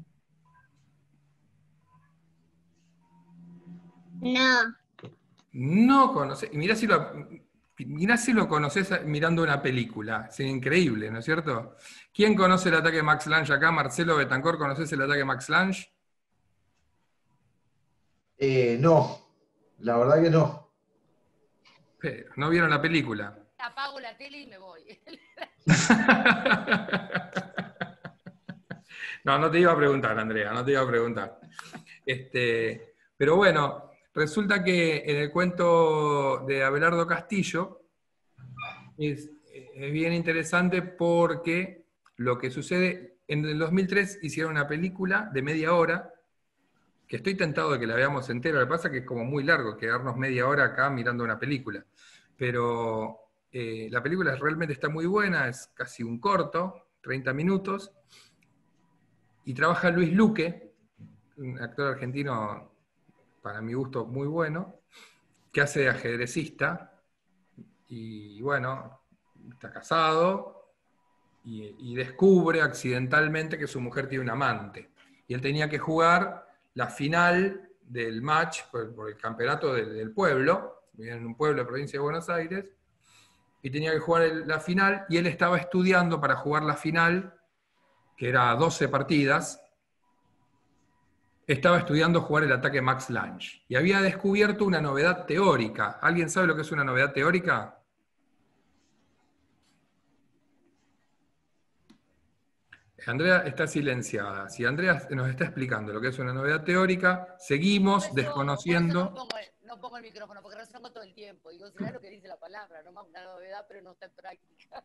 No. No conocés. Mirá si lo, mirá si lo conocés mirando una película. Es increíble, ¿no es cierto? ¿Quién conoce el ataque Max Lange acá? Marcelo Betancor, ¿conocés el ataque Max Lange? Eh, no, la verdad que no. Pero, ¿no vieron la película? Apago la tele y me voy. No, no te iba a preguntar, Andrea, no te iba a preguntar. Este, pero bueno, resulta que en el cuento de Abelardo Castillo es, es bien interesante porque lo que sucede, en el dos mil tres hicieron una película de media hora, que estoy tentado de que la veamos entera. Lo que pasa es que es como muy largo quedarnos media hora acá mirando una película. Pero eh, la película realmente está muy buena, es casi un corto, treinta minutos, y trabaja Luis Luque, un actor argentino, para mi gusto, muy bueno, que hace de ajedrecista, y bueno, está casado, y, y descubre accidentalmente que su mujer tiene un amante. Y él tenía que jugar la final del match por, por el campeonato del, del pueblo, vivían en un pueblo de la provincia de Buenos Aires, y tenía que jugar el, la final, y él estaba estudiando para jugar la final, que era doce partidas, estaba estudiando jugar el ataque Max Lange, y había descubierto una novedad teórica. ¿Alguien sabe lo que es una novedad teórica? Andrea está silenciada. Si Andrea nos está explicando lo que es una novedad teórica, seguimos Por eso- desconociendo... por eso no pongo, el, no pongo el micrófono, porque resuelvo todo el tiempo. Digo, será lo que dice la palabra, no más una novedad, pero no está en práctica.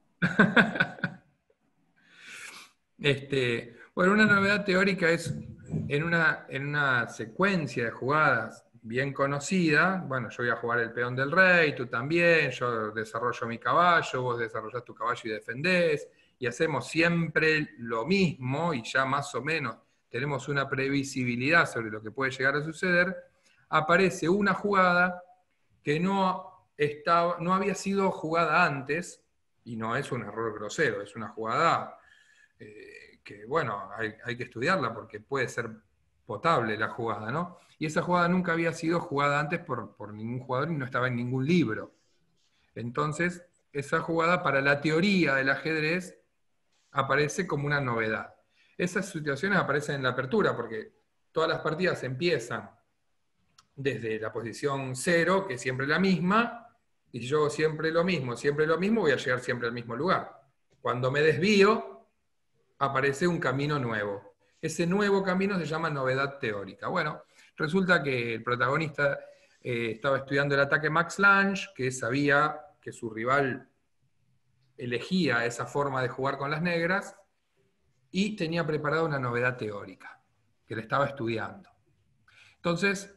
Este, bueno, una novedad teórica es en una, en una secuencia de jugadas bien conocida. Bueno, yo voy a jugar el peón del rey, tú también, yo desarrollo mi caballo, vos desarrollás tu caballo y defendés, y hacemos siempre lo mismo, y ya más o menos tenemos una previsibilidad sobre lo que puede llegar a suceder. Aparece una jugada que no, estaba, no había sido jugada antes, y no es un error grosero, es una jugada eh, que, bueno, hay, hay que estudiarla porque puede ser potable la jugada, ¿no? Y esa jugada nunca había sido jugada antes por, por ningún jugador y no estaba en ningún libro. Entonces, esa jugada para la teoría del ajedrez aparece como una novedad. Esas situaciones aparecen en la apertura porque todas las partidas empiezan desde la posición cero, que es siempre la misma, y si yo hago siempre lo mismo, siempre lo mismo, voy a llegar siempre al mismo lugar. Cuando me desvío, aparece un camino nuevo. Ese nuevo camino se llama novedad teórica. Bueno, resulta que el protagonista eh, estaba estudiando el ataque Max Lange, que sabía que su rival elegía esa forma de jugar con las negras, y tenía preparada una novedad teórica, que le estaba estudiando. Entonces,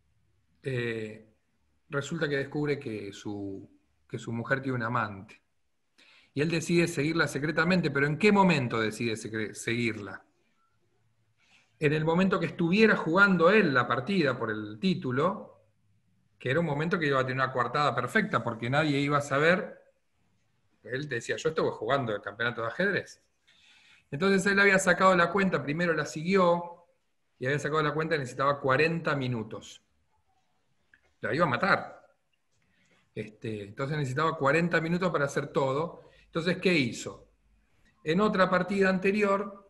eh, resulta que descubre que su, que su mujer tiene un amante. Y él decide seguirla secretamente, pero ¿en qué momento decide seguirla? En el momento que estuviera jugando él la partida por el título, que era un momento que iba a tener una coartada perfecta, porque nadie iba a saber. Él decía, yo estuve jugando el campeonato de ajedrez. Entonces él había sacado la cuenta, primero la siguió, y había sacado la cuenta y necesitaba cuarenta minutos. La iba a matar. Este, entonces necesitaba cuarenta minutos para hacer todo. Entonces, ¿qué hizo? En otra partida anterior,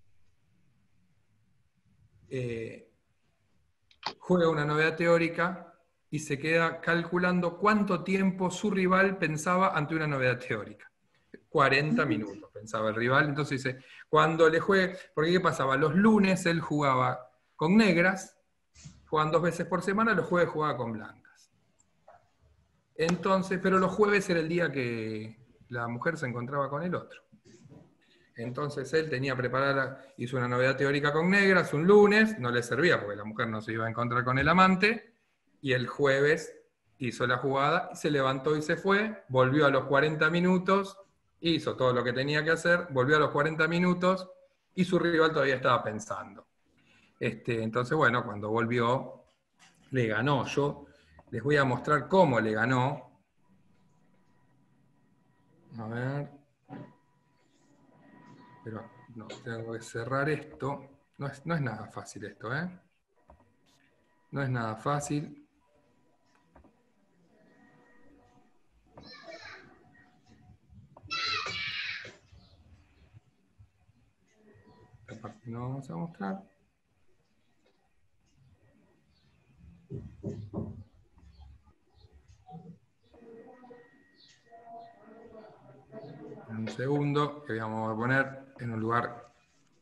eh, juega una novedad teórica y se queda calculando cuánto tiempo su rival pensaba ante una novedad teórica. cuarenta minutos pensaba el rival. Entonces dice, cuando le juegue, porque ¿qué pasaba? Los lunes él jugaba con negras, jugaban dos veces por semana, los jueves jugaba con blancas. Entonces, pero los jueves era el día que la mujer se encontraba con el otro. Entonces él tenía preparada, hizo una novedad teórica con negras un lunes, no le servía porque la mujer no se iba a encontrar con el amante, y el jueves hizo la jugada, se levantó y se fue, volvió a los cuarenta minutos, hizo todo lo que tenía que hacer, volvió a los cuarenta minutos y su rival todavía estaba pensando. Este, entonces, bueno, cuando volvió, le ganó. Yo les voy a mostrar cómo le ganó. A ver. Pero no, tengo que cerrar esto. No es, no es nada fácil esto, ¿eh? No es nada fácil. Esta parte no vamos a mostrar. Un segundo, que vamos a poner en un lugar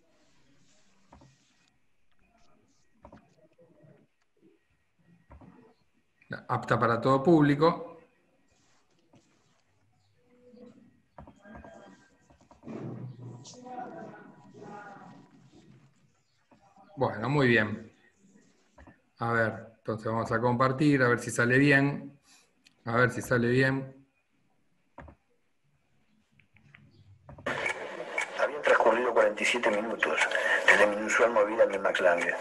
apta para todo público. Bueno, muy bien. A ver, entonces vamos a compartir, a ver si sale bien. A ver si sale bien. Habían transcurrido cuarenta y siete minutos desde mi inusual movida en el Max Lange.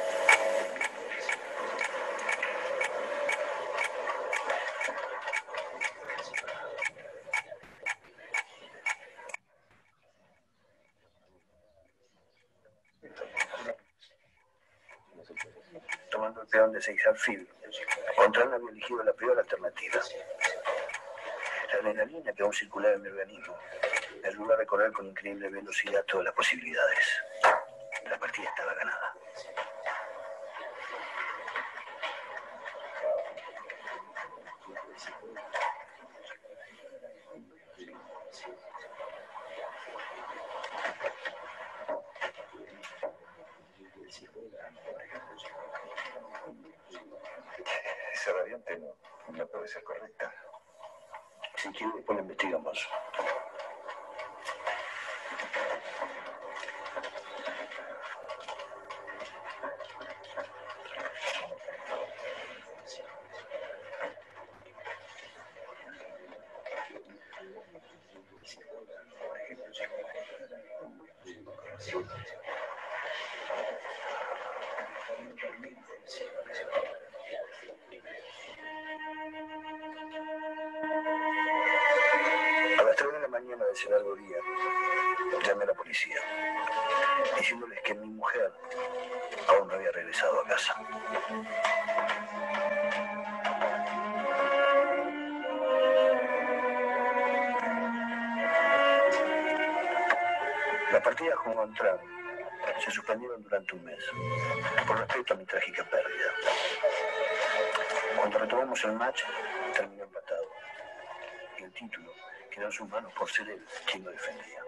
Tomando peón de seis alfil. Contran había elegido la peor alternativa. La adrenalina que aún circulaba en mi organismo me ayudó a recorrer con increíble velocidad todas las posibilidades. La partida estaba ganada. Esa variante no, no puede ser correcta. Si quiere, después lo investigamos. A las tres de la mañana de ese largo día, llamé a la policía, diciéndoles que mi mujer aún no había regresado a casa. Las partidas con Contran se suspendieron durante un mes, por respeto a mi trágica pérdida. Cuando retomamos el match, terminó empatado. Y el título quedó en sus manos por ser él quien lo defendía.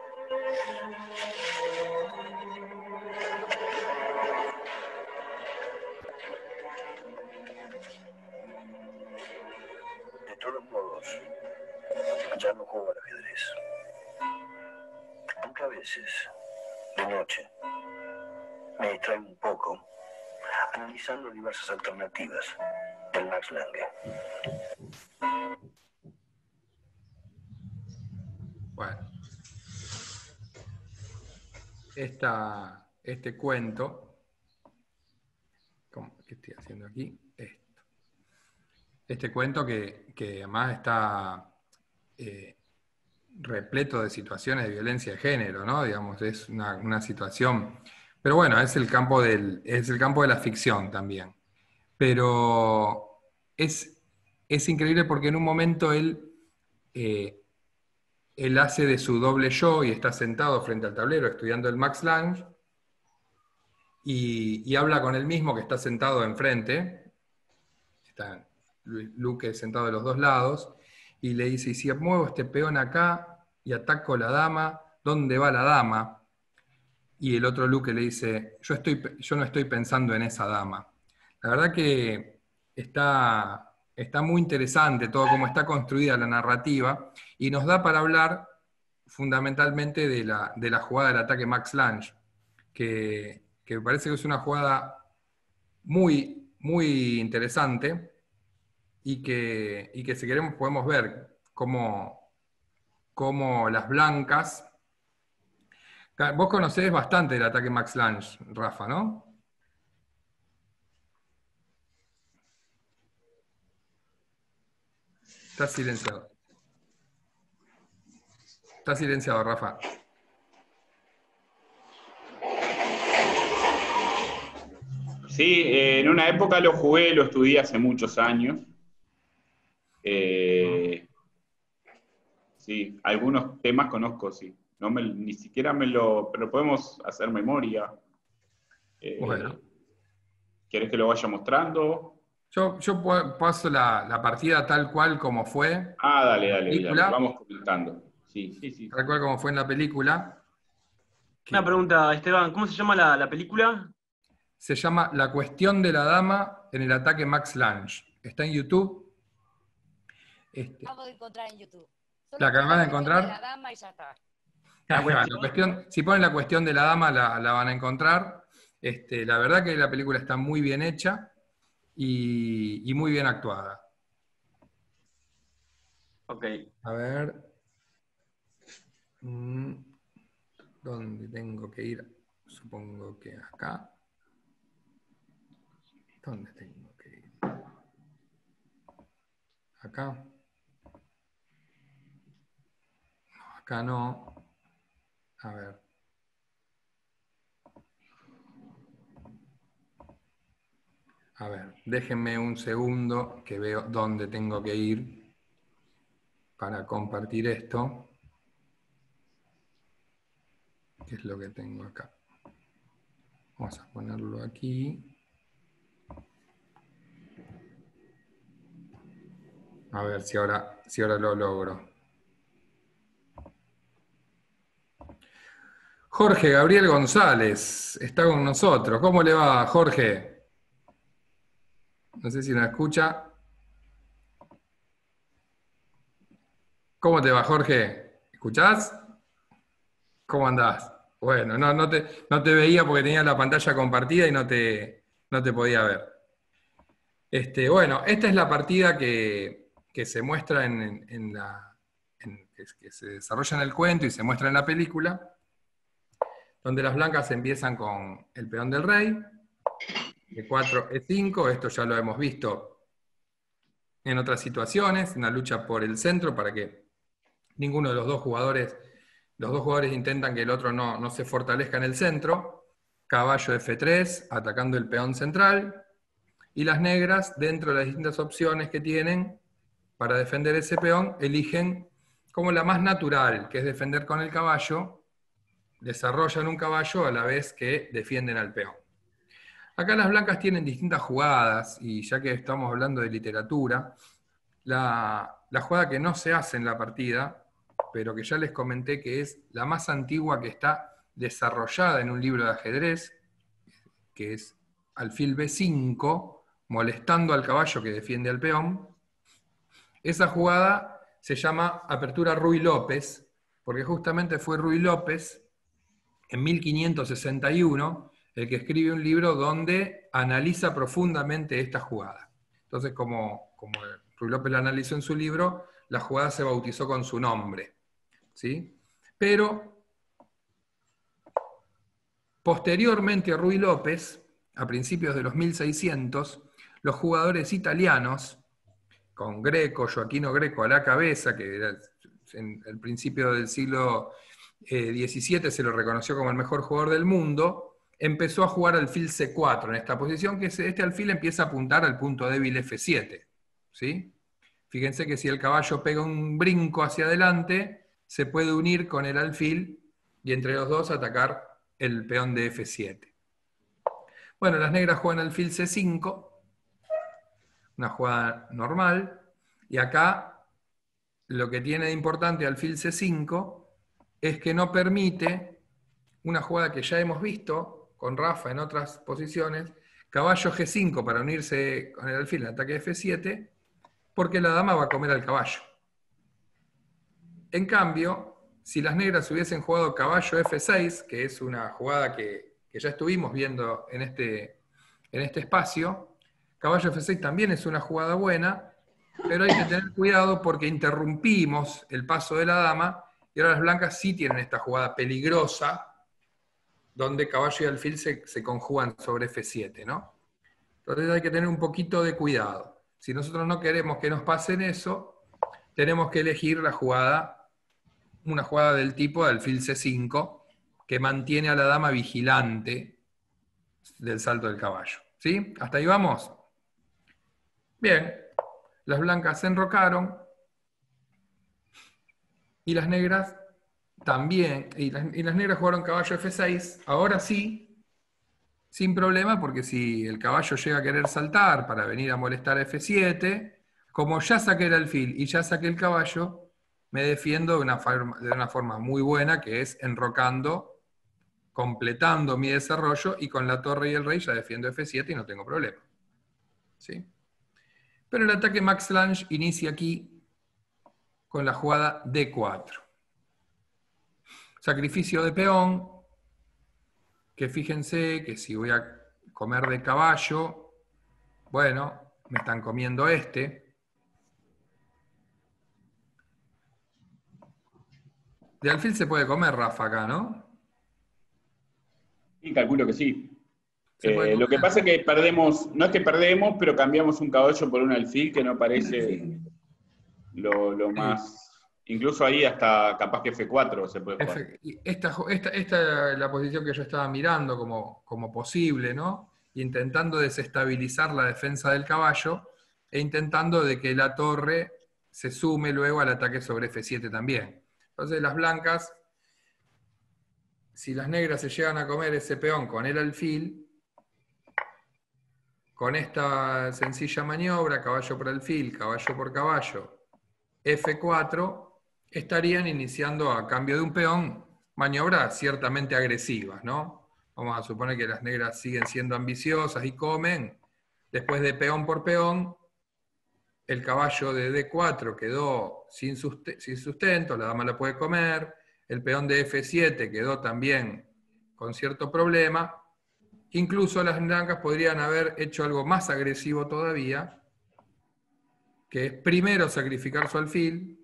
De todos modos, ya no juego al ajedrez. Aunque a veces, de noche, me distraigo un poco analizando diversas alternativas del Max Lange. Bueno, esta, este cuento, ¿cómo, ¿qué estoy haciendo aquí? Esto. Este cuento que, que además está eh, repleto de situaciones de violencia de género, ¿no? Digamos, es una, una situación, pero bueno, es el campo del, es el campo de la ficción también. Pero es, es increíble porque en un momento él, eh, él hace de su doble yo y está sentado frente al tablero estudiando el Max Lange y, y habla con él mismo que está sentado enfrente, está Luque sentado de los dos lados, y le dice, y si muevo este peón acá y ataco la dama, ¿dónde va la dama? Y el otro Luque le dice, yo, estoy, yo no estoy pensando en esa dama. La verdad que está, está muy interesante todo cómo está construida la narrativa y nos da para hablar fundamentalmente de la, de la jugada del ataque Max Lange, que, que me parece que es una jugada muy, muy interesante y que, y que si queremos podemos ver cómo, cómo las blancas... Vos conocés bastante el ataque Max Lange, Rafa, ¿no? Está silenciado. Está silenciado, Rafa. Sí, eh, en una época lo jugué, lo estudié hace muchos años. Eh, sí, algunos temas conozco, sí. No me, ni siquiera me lo... Pero podemos hacer memoria. Eh, Bueno. ¿Querés que lo vaya mostrando? Yo, yo paso la, la partida tal cual como fue. Ah, dale, dale, película, dale. Vamos comentando. Sí, sí, sí. Tal cual como fue en la película. Una pregunta, Esteban, ¿cómo se llama la, la película? Se llama La cuestión de la dama en el ataque Max Lange. Está en YouTube. Este, Acabo de encontrar en YouTube. Solo ¿La acabas de encontrar? De la dama y ya está. La cuestión, la cuestión, si ponen la cuestión de la dama, la, la van a encontrar. Este, la verdad que la película está muy bien hecha y, y muy bien actuada. Ok. A ver. ¿Dónde tengo que ir? Supongo que acá. ¿Dónde tengo que ir? Acá. No, acá no. A ver. A ver, déjenme un segundo que veo dónde tengo que ir para compartir esto. ¿Qué es lo que tengo acá? Vamos a ponerlo aquí. A ver si ahora, si ahora lo logro. Jorge Gabriel González está con nosotros. ¿Cómo le va, Jorge? No sé si nos escucha. ¿Cómo te va, Jorge? ¿Escuchás? ¿Cómo andás? Bueno, no, no, te, no te veía porque tenía la pantalla compartida y no te, no te podía ver. Este, bueno, esta es la partida que, que se muestra en, en, en la... En, que, que se desarrolla en el cuento y se muestra en la película, donde las blancas empiezan con el peón del rey, e cuatro, e cinco, esto ya lo hemos visto en otras situaciones, una lucha por el centro para que ninguno de los dos jugadores, los dos jugadores intentan que el otro no, no se fortalezca en el centro, caballo efe tres, atacando el peón central, y las negras, dentro de las distintas opciones que tienen para defender ese peón, eligen como la más natural, que es defender con el caballo, desarrollan un caballo a la vez que defienden al peón. Acá las blancas tienen distintas jugadas, y ya que estamos hablando de literatura, la, la jugada que no se hace en la partida, pero que ya les comenté que es la más antigua que está desarrollada en un libro de ajedrez, que es alfil be cinco, molestando al caballo que defiende al peón. Esa jugada se llama apertura Ruy López, porque justamente fue Ruy López, en mil quinientos sesenta y uno, el que escribe un libro donde analiza profundamente esta jugada. Entonces, como, como Ruy López la analizó en su libro, la jugada se bautizó con su nombre, ¿sí? Pero, posteriormente a Ruy López, a principios de los mil seiscientos, los jugadores italianos, con Greco, Joaquino Greco a la cabeza, que era en el principio del siglo eh, diecisiete se lo reconoció como el mejor jugador del mundo, empezó a jugar alfil ce cuatro en esta posición, que este alfil empieza a apuntar al punto débil efe siete, ¿sí? Fíjense que si el caballo pega un brinco hacia adelante, se puede unir con el alfil y entre los dos atacar el peón de efe siete. Bueno, las negras juegan alfil ce cinco, una jugada normal, y acá lo que tiene de importante alfil ce cinco es que no permite una jugada que ya hemos visto con Rafa en otras posiciones, caballo ge cinco para unirse con el alfil en ataque efe siete, porque la dama va a comer al caballo. En cambio, si las negras hubiesen jugado caballo efe seis, que es una jugada que, que ya estuvimos viendo en este, en este espacio, caballo efe seis también es una jugada buena, pero hay que tener cuidado porque interrumpimos el paso de la dama, y ahora las blancas sí tienen esta jugada peligrosa, donde caballo y alfil se, se conjugan sobre efe siete, ¿no? Entonces hay que tener un poquito de cuidado. Si nosotros no queremos que nos pasen eso, tenemos que elegir la jugada, una jugada del tipo de alfil ce cinco, que mantiene a la dama vigilante del salto del caballo. ¿Sí? ¿Hasta ahí vamos? Bien. Las blancas se enrocaron, y las negras también, y las, y las negras jugaron caballo efe seis, ahora sí, sin problema, porque si el caballo llega a querer saltar para venir a molestar a efe siete, como ya saqué el alfil y ya saqué el caballo, me defiendo de una forma, de una forma muy buena, que es enrocando, completando mi desarrollo, y con la torre y el rey ya defiendo efe siete y no tengo problema. ¿Sí? Pero el ataque Max Lange inicia aquí con la jugada de cuatro. Sacrificio de peón, que fíjense que si voy a comer de caballo, bueno, me están comiendo este. De alfil se puede comer, Rafa, acá, ¿no? Sí, calculo que sí. Eh, lo que pasa es que perdemos, no es que perdemos, pero cambiamos un caballo por un alfil que no parece lo, lo más... Incluso ahí hasta capaz que efe cuatro se puede jugar. Esta, esta, esta es la posición que yo estaba mirando como, como posible, ¿no? intentando desestabilizar la defensa del caballo e intentando de que la torre se sume luego al ataque sobre efe siete también. Entonces las blancas, si las negras se llegan a comer ese peón con el alfil, con esta sencilla maniobra, caballo por alfil, caballo por caballo, efe cuatro, estarían iniciando a cambio de un peón maniobras ciertamente agresivas, ¿no? Vamos a suponer que las negras siguen siendo ambiciosas y comen. Después de peón por peón, el caballo de de cuatro quedó sin sustento, la dama la puede comer. El peón de efe siete quedó también con cierto problema. Incluso las blancas podrían haber hecho algo más agresivo todavía, que es primero sacrificar su alfil,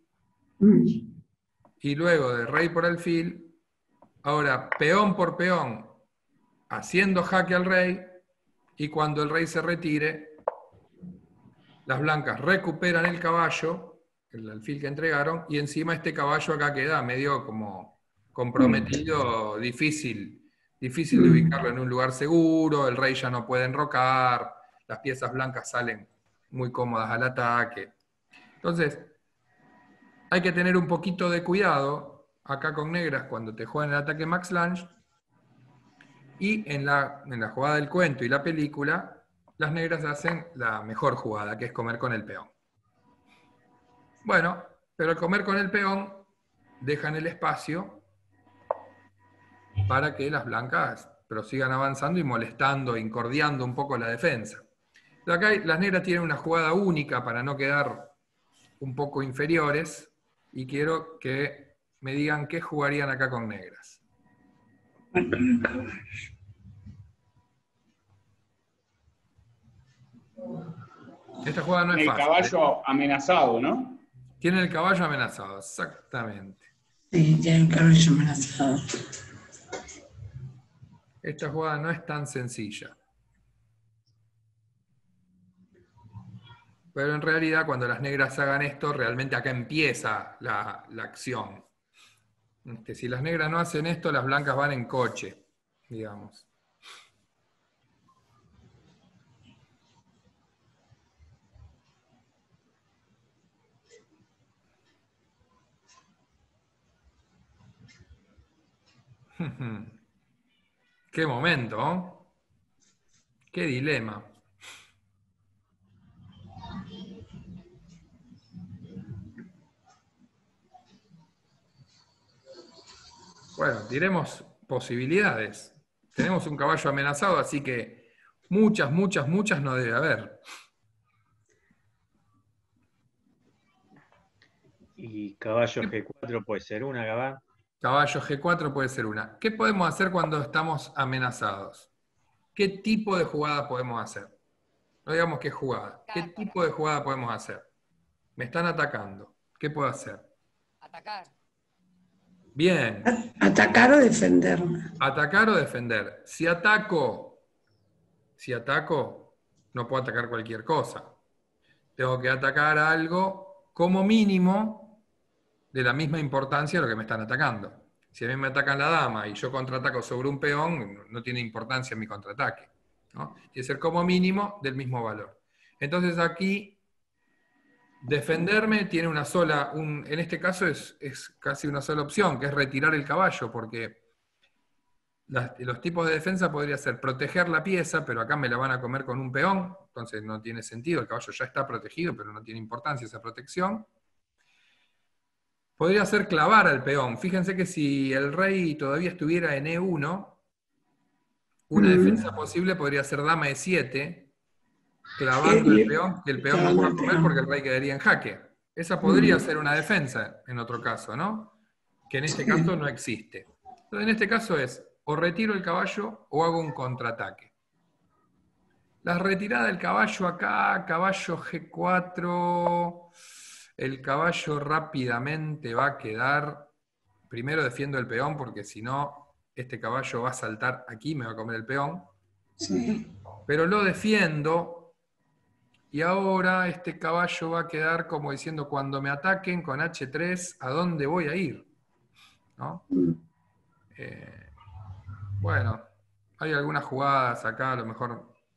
y luego de rey por alfil, ahora peón por peón, haciendo jaque al rey, y cuando el rey se retire, las blancas recuperan el caballo, el alfil que entregaron, y encima este caballo acá queda medio como comprometido, difícil, difícil de ubicarlo en un lugar seguro, el rey ya no puede enrocar, las piezas blancas salen muy cómodas al ataque. Entonces, hay que tener un poquito de cuidado acá con negras cuando te juegan el ataque Max Lange, y en la, en la jugada del cuento y la película, las negras hacen la mejor jugada, que es comer con el peón. Bueno, pero al comer con el peón, dejan el espacio para que las blancas prosigan avanzando y molestando, incordiando un poco la defensa. Pero acá las negras tienen una jugada única para no quedar un poco inferiores, y quiero que me digan qué jugarían acá con negras. Esta jugada no es el fácil. caballo ¿eh? amenazado, ¿no? Tiene el caballo amenazado, exactamente. Sí, tiene un caballo amenazado. Esta jugada no es tan sencilla. Pero en realidad, cuando las negras hagan esto, realmente acá empieza la, la acción. Este, si las negras no hacen esto, las blancas van en coche, digamos. Qué momento, ¿no? Qué dilema. Bueno, diremos posibilidades. Tenemos un caballo amenazado, así que muchas, muchas, muchas no debe haber. Y caballo ge cuatro puede ser una, Gabá. Caballo ge cuatro puede ser una. ¿Qué podemos hacer cuando estamos amenazados? ¿Qué tipo de jugada podemos hacer? No digamos qué jugada. ¿Qué tipo de jugada podemos hacer? Me están atacando. ¿Qué puedo hacer? Atacar. Bien. Atacar o defenderme. Atacar o defender. Si ataco, si ataco, no puedo atacar cualquier cosa. Tengo que atacar algo como mínimo de la misma importancia de lo que me están atacando. Si a mí me atacan la dama y yo contraataco sobre un peón, no tiene importancia mi contraataque, ¿no? Tiene que ser como mínimo del mismo valor. Entonces aquí, defenderme tiene una sola, un, en este caso es, es casi una sola opción, que es retirar el caballo, porque las, los tipos de defensa podría ser proteger la pieza, pero acá me la van a comer con un peón, entonces no tiene sentido, el caballo ya está protegido, pero no tiene importancia esa protección. Podría ser clavar al peón. Fíjense que si el rey todavía estuviera en e uno, una mm. defensa posible podría ser dama e siete, clavando el peón, que el peón no pueda comer porque el rey quedaría en jaque. Esa podría mm. ser una defensa en otro caso, ¿no? Que en este caso no existe. Entonces en este caso es, o retiro el caballo o hago un contraataque. La retirada del caballo acá, caballo ge cuatro... El caballo rápidamente va a quedar, primero defiendo el peón, porque si no, este caballo va a saltar aquí, me va a comer el peón. Sí. Pero lo defiendo, y ahora este caballo va a quedar como diciendo, cuando me ataquen con hache tres, ¿a dónde voy a ir? ¿No? Eh, bueno, hay algunas jugadas acá, a lo mejor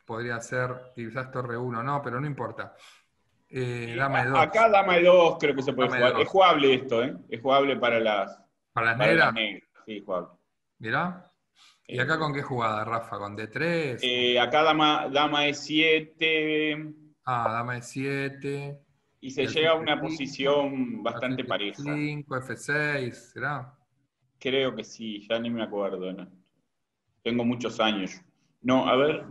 podría ser, quizás torre uno, no, pero no importa. Eh, dama de dos. Acá dama de dos creo que se puede Dama de jugar. dos. Es jugable esto, ¿eh? Es jugable para las, ¿Para las para negras? las negras. Sí, es jugable. Mirá. ¿Y acá con qué jugada, Rafa? ¿Con D tres? Eh, acá dama, dama E siete. Ah, dama E siete. Y se Y llega a alfil una F cinco, posición bastante alfil pareja. F cinco, F seis, ¿será? Creo que sí, ya ni me acuerdo, ¿no? Tengo muchos años. No, a ver.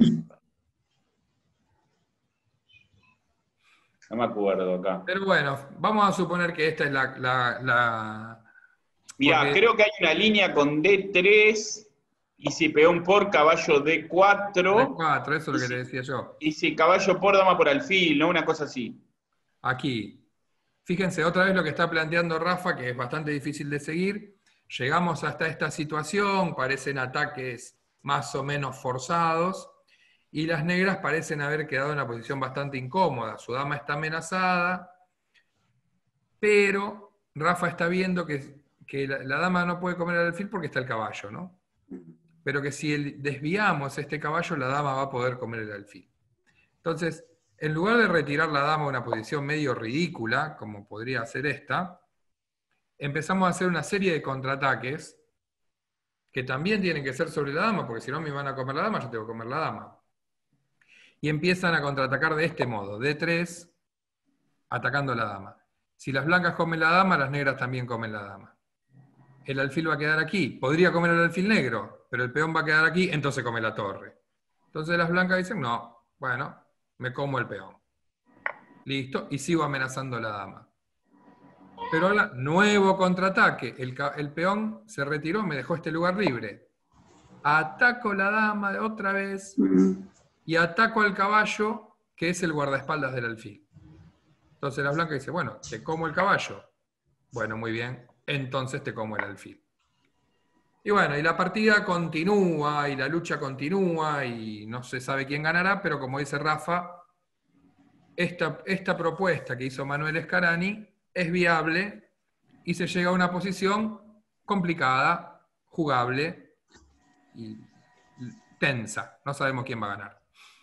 No me acuerdo acá. Pero bueno, vamos a suponer que esta es la... la, la... Mirá, porque- creo que hay una línea con D tres y si peón por caballo D cuatro. D cuatro, eso es lo que te decía yo. Y si caballo por dama por alfil, ¿no? Una cosa así. Aquí, fíjense otra vez lo que está planteando Rafa, que es bastante difícil de seguir. Llegamos hasta esta situación, parecen ataques más o menos forzados, y las negras parecen haber quedado en una posición bastante incómoda. Su dama está amenazada, pero Rafa está viendo que, que la, la dama no puede comer el alfil porque está el caballo, ¿no? Pero que si el- desviamos este caballo, la dama va a poder comer el alfil. Entonces, en lugar de retirar la dama a una posición medio ridícula, como podría ser esta, empezamos a hacer una serie de contraataques que también tienen que ser sobre la dama, porque si no me van a comer la dama, yo tengo que comer la dama. Y empiezan a contraatacar de este modo, D tres, atacando a la dama. Si las blancas comen la dama, las negras también comen la dama. El alfil va a quedar aquí. Podría comer el alfil negro, pero el peón va a quedar aquí, entonces come la torre. Entonces las blancas dicen, no, bueno, me como el peón. Listo, y sigo amenazando a la dama. Pero ahora, nuevo contraataque. El, ca- el peón se retiró, me dejó este lugar libre. Ataco la dama otra vez y ataco al caballo, que es el guardaespaldas del alfil. Entonces las blancas dicen, bueno, te como el caballo. Bueno, muy bien, entonces te como el alfil. Y bueno, y la partida continúa, y la lucha continúa, y no se sabe quién ganará, pero como dice Rafa, esta, esta propuesta que hizo Manuel Scarani es viable y se llega a una posición complicada, jugable y tensa. No sabemos quién va a ganar.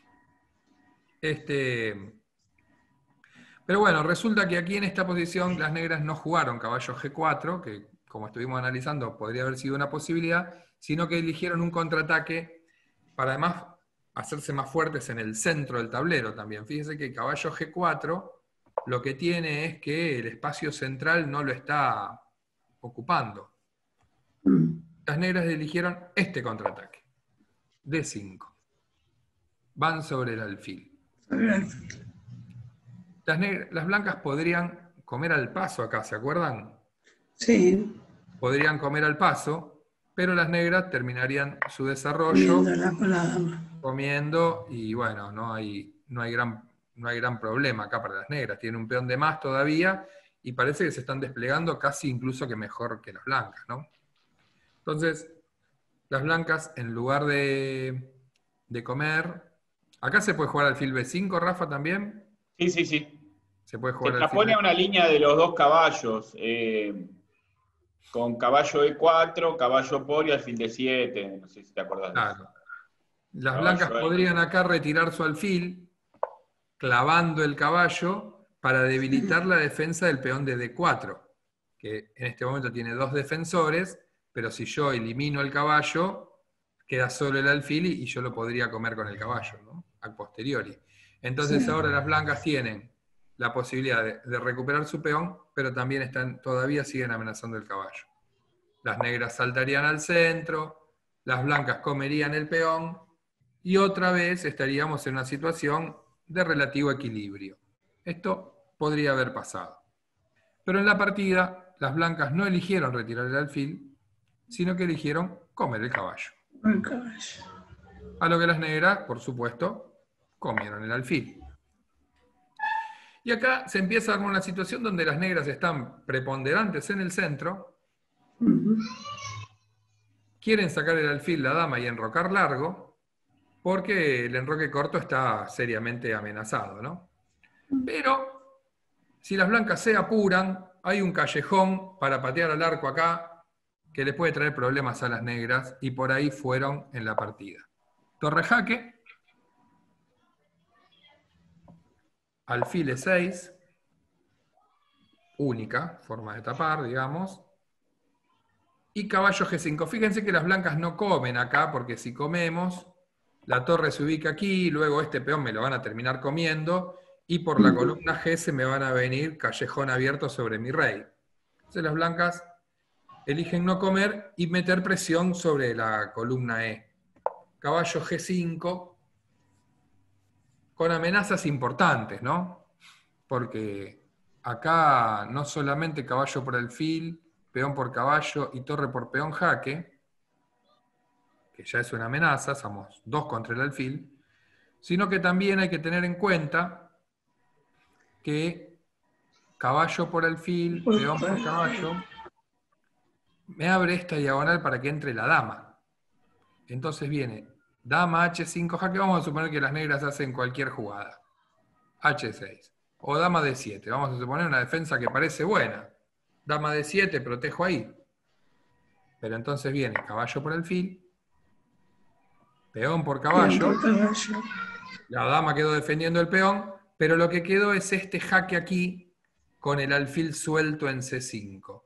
Este, pero bueno, resulta que aquí en esta posición las negras no jugaron caballo G cuatro, que como estuvimos analizando podría haber sido una posibilidad, sino que eligieron un contraataque para además hacerse más fuertes en el centro del tablero también. Fíjense que caballo G cuatro lo que tiene es que el espacio central no lo está ocupando. Las negras eligieron este contraataque, D cinco. Van sobre el alfil. Las, negras, las blancas podrían comer al paso acá, ¿se acuerdan? Sí. Podrían comer al paso, pero las negras terminarían su desarrollo Comiéndola con la dama. comiendo y bueno, no hay, no hay gran, no hay gran problema acá para las negras. Tienen un peón de más todavía y parece que se están desplegando casi incluso que mejor que las blancas, ¿no? Entonces, las blancas en lugar de, de comer... ¿Acá se puede jugar alfil B cinco, Rafa, también? Sí, sí, sí. Se puede Se jugar alfil transpone a una línea de los dos caballos, eh, con caballo E cuatro, caballo por y alfil D siete, no sé si te acordás. Claro. Las Caballo blancas ahí. podrían acá retirar su alfil, clavando el caballo para debilitar la defensa del peón de D cuatro, que en este momento tiene dos defensores, pero si yo elimino el caballo, queda solo el alfil y yo lo podría comer con el caballo, ¿no? A posteriori. Entonces Sí. ahora las blancas tienen la posibilidad de, de recuperar su peón, pero también están, todavía siguen amenazando el caballo. Las negras saltarían al centro, las blancas comerían el peón, y otra vez estaríamos en una situación de relativo equilibrio. Esto podría haber pasado. Pero en la partida, las blancas no eligieron retirar el alfil, sino que eligieron comer el caballo. El caballo. A lo que las negras, por supuesto, comieron el alfil. Y acá se empieza a armar una situación donde las negras están preponderantes en el centro, Ujú. quieren sacar el alfil la dama y enrocar largo, porque el enroque corto está seriamente amenazado, ¿no? Pero, si las blancas se apuran, hay un callejón para patear al arco acá, que les puede traer problemas a las negras, y por ahí fueron en la partida. Torre jaque, alfil e seis, única forma de tapar, digamos, y caballo ge cinco. Fíjense que las blancas no comen acá, porque si comemos, la torre se ubica aquí, luego este peón me lo van a terminar comiendo, y por la columna G se me van a venir callejón abierto sobre mi rey. Entonces las blancas eligen no comer y meter presión sobre la columna E. Caballo ge cinco, con amenazas importantes, ¿no? Porque acá no solamente caballo por alfil, peón por caballo y torre por peón jaque, que ya es una amenaza, somos dos contra el alfil, sino que también hay que tener en cuenta que caballo por alfil, peón por caballo, me abre esta diagonal para que entre la dama. Entonces viene dama hache cinco jaque, vamos a suponer que las negras hacen cualquier jugada. hache seis. O dama de siete, vamos a suponer una defensa que parece buena. Dama de siete, protejo ahí. Pero entonces viene caballo por alfil, peón por caballo, la dama quedó defendiendo el peón, pero lo que quedó es este jaque aquí con el alfil suelto en ce cinco.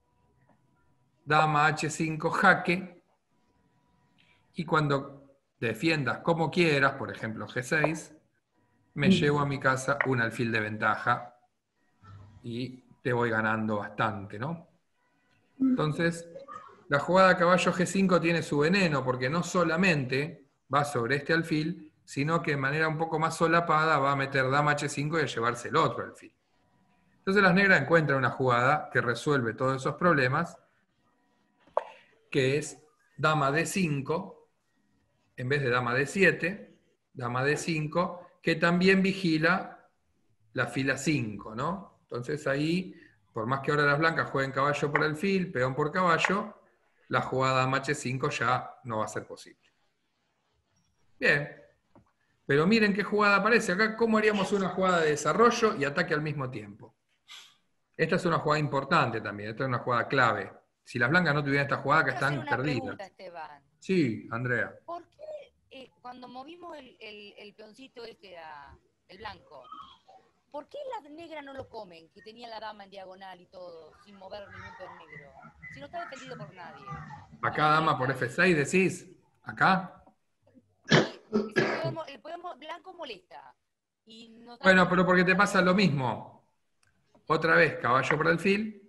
Dama hache cinco jaque, y cuando defiendas como quieras, por ejemplo ge seis, me llevo a mi casa un alfil de ventaja y te voy ganando bastante, ¿no? Entonces, la jugada caballo ge cinco tiene su veneno, porque no solamente va sobre este alfil, sino que de manera un poco más solapada va a meter dama hache cinco y a llevarse el otro alfil. Entonces las negras encuentran una jugada que resuelve todos esos problemas, que es dama de cinco, en vez de dama de siete, dama de cinco, que también vigila la fila cinco, ¿no? Entonces ahí, por más que ahora las blancas jueguen caballo por alfil, peón por caballo, la jugada dama hache cinco ya no va a ser posible. Bien. Pero miren qué jugada aparece acá, cómo haríamos una jugada de desarrollo y ataque al mismo tiempo. Esta es una jugada importante también, esta es una jugada clave. Si las blancas no tuvieran esta jugada, que están una perdidas. pregunta, Esteban. Sí, Andrea. ¿Por qué eh, cuando movimos el, el, el peoncito este, a, el blanco, por qué las negras no lo comen, que tenía la dama en diagonal y todo, sin mover ningún peón negro? Si no está defendido por nadie. Acá dama por efe seis decís, acá. El peón, el peón blanco molesta. Y nos da- Bueno, pero porque te pasa lo mismo. Otra vez, caballo por alfil,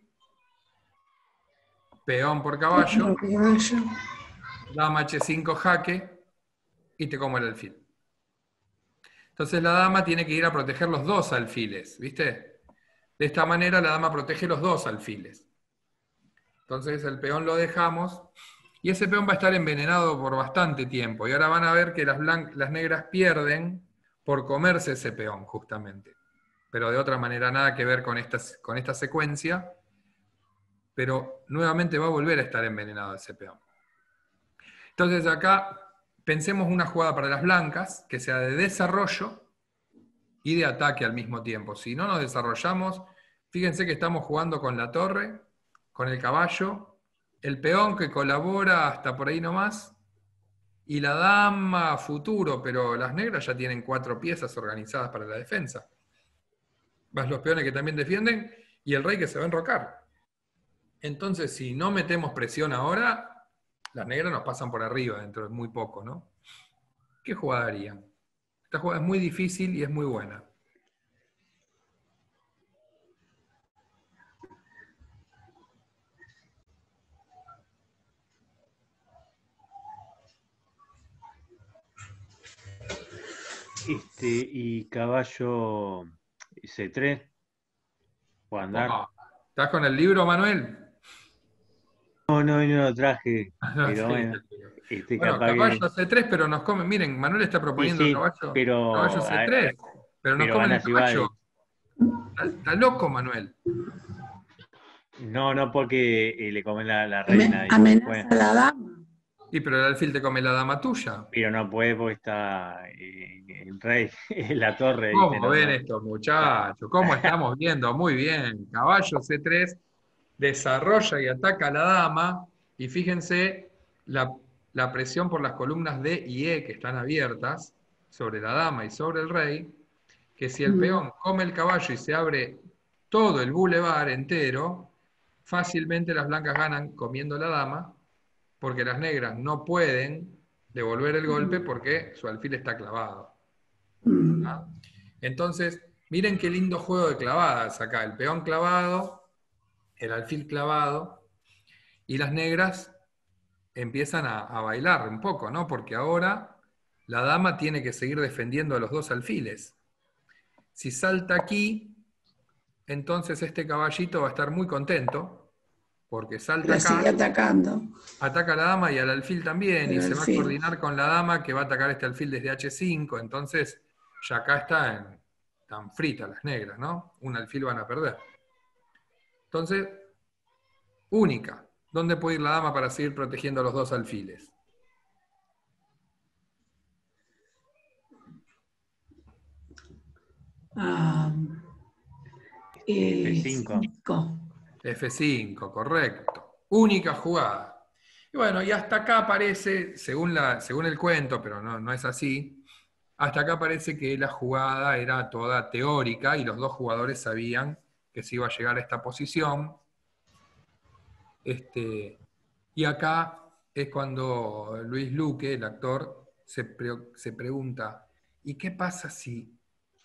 peón por caballo, dama hache cinco jaque, y te como el alfil. Entonces la dama tiene que ir a proteger los dos alfiles, ¿viste? De esta manera la dama protege los dos alfiles. Entonces el peón lo dejamos, y ese peón va a estar envenenado por bastante tiempo. Y ahora van a ver que las, las negras pierden por comerse ese peón, justamente. Pero de otra manera, nada que ver con esta, con esta secuencia. Pero nuevamente va a volver a estar envenenado ese peón. Entonces acá pensemos una jugada para las blancas, que sea de desarrollo y de ataque al mismo tiempo. Si no nos desarrollamos, fíjense que estamos jugando con la torre, con el caballo, el peón que colabora hasta por ahí nomás, y la dama a futuro, pero las negras ya tienen cuatro piezas organizadas para la defensa. Más los peones que también defienden, y el rey que se va a enrocar. Entonces, si no metemos presión ahora, las negras nos pasan por arriba dentro de muy poco, ¿no? ¿Qué jugada harían? Esta jugada es muy difícil y es muy buena. Este, y caballo ce tres, o andar. Oh, ¿estás con el libro, Manuel? No, no, no lo traje, No, pero sí, bueno, este, bueno, capaz caballo que... ce tres, pero nos comen. Miren, Manuel está proponiendo Sí, sí, caballo, pero- caballo ce tres, pero nos pero comen el ganas igual. caballo. Está, está loco, Manuel. No, no porque eh, le comen la, la reina. y Amenaza bueno, a la dama. Y pero el alfil te come la dama tuya. pero no puede porque está eh, el rey en la torre. ¿viste? ¿Cómo No, ven no. estos muchachos? ¿Cómo estamos viendo? Muy bien. Caballo ce tres desarrolla y ataca a la dama. Y fíjense la, la presión por las columnas D y E que están abiertas sobre la dama y sobre el rey. que si el peón come el caballo y se abre todo el bulevar entero, fácilmente las blancas ganan comiendo la dama, porque las negras no pueden devolver el golpe porque su alfil está clavado. ¿Ah? Entonces, miren qué lindo juego de clavadas acá. El peón clavado, el alfil clavado, y las negras empiezan a, a bailar un poco, ¿no? Porque ahora la dama tiene que seguir defendiendo a los dos alfiles. Si salta aquí, entonces este caballito va a estar muy contento, porque salta La acá, sigue atacando. ataca a la dama y al alfil también, El y se va a alfil. coordinar con la dama que va a atacar este alfil desde hache cinco, entonces ya acá están, están fritas las negras, ¿no? Un alfil van a perder. Entonces, única. ¿Dónde puede ir la dama para seguir protegiendo a los dos alfiles? Ah, eh, F cinco. cinco. efe cinco, correcto. Única jugada. Y bueno, y hasta acá parece, según, la, según el cuento, pero no, no es así, hasta acá parece que la jugada era toda teórica y los dos jugadores sabían que se iba a llegar a esta posición. Este, y acá es cuando Luis Luque, el actor, se, pre- se pregunta, ¿y qué pasa si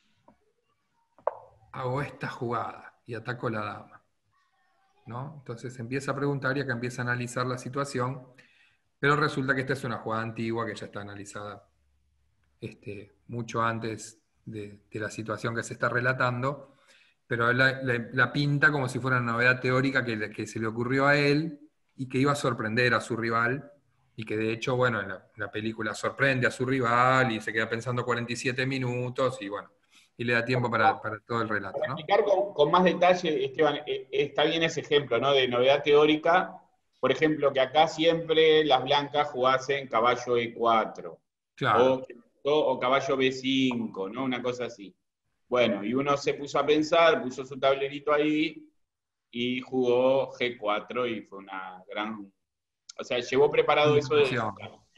hago esta jugada y ataco la dama? ¿No? Entonces empieza a preguntar y acá empieza a analizar la situación, pero resulta que esta es una jugada antigua que ya está analizada este, mucho antes de, de la situación que se está relatando, pero la, la- la pinta como si fuera una novedad teórica que, le- que se le ocurrió a él y que iba a sorprender a su rival, y que de hecho, bueno, en la, la película sorprende a su rival y se queda pensando cuarenta y siete minutos y bueno, y le da tiempo para, para todo el relato, Para ¿no? explicar con, con más detalle, Esteban, eh, está bien ese ejemplo, ¿no? De novedad teórica. Por ejemplo, que acá siempre las blancas jugasen caballo e cuatro. Claro. O, o, o caballo be cinco, ¿no? Una cosa así. Bueno, y uno se puso a pensar, puso su tablerito ahí y jugó ge cuatro y fue una gran... O sea, llevó preparado eso de... Innovación.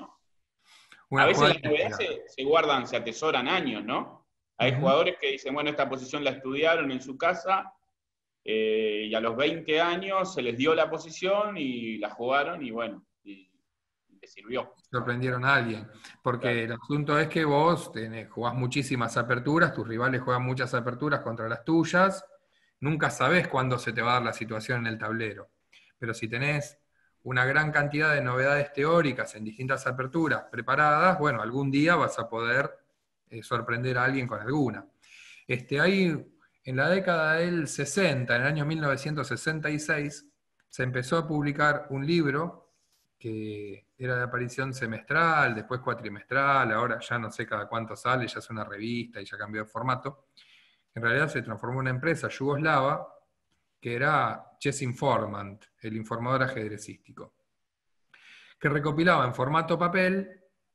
A Una veces jugada las novedades inesperada. se, se guardan, se atesoran años, ¿no? Hay Ujú. jugadores que dicen, bueno, esta posición la estudiaron en su casa eh, y a los veinte años se les dio la posición y la jugaron y bueno, y, y les sirvió. Sorprendieron a alguien. Porque el asunto es que vos tenés, jugás muchísimas aperturas, tus rivales juegan muchas aperturas contra las tuyas, nunca sabés cuándo se te va a dar la situación en el tablero. Pero si tenés una gran cantidad de novedades teóricas en distintas aperturas preparadas, bueno, algún día vas a poder eh, sorprender a alguien con alguna. Este, hay, en la década del sesenta, en el año mil novecientos sesenta y seis, se empezó a publicar un libro que era de aparición semestral, después cuatrimestral, ahora ya no sé cada cuánto sale, ya es una revista y ya cambió de formato. En realidad se transformó en una empresa yugoslava que era Chess Informant, el informador ajedrecístico, que recopilaba en formato papel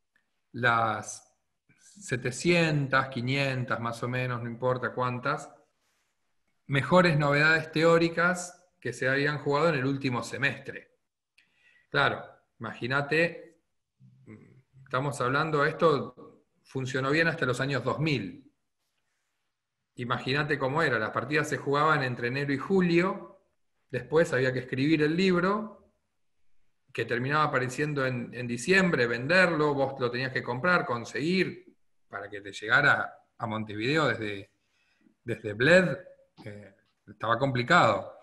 las setecientas, quinientas más o menos, no importa cuántas, mejores novedades teóricas que se habían jugado en el último semestre. Claro, imagínate, estamos hablando, esto funcionó bien hasta los años dos mil. Imagínate cómo era, las partidas se jugaban entre enero y julio, después había que escribir el libro, que terminaba apareciendo en, en diciembre, venderlo, vos lo tenías que comprar, conseguir, para que te llegara a Montevideo desde, desde Bled, eh, estaba complicado.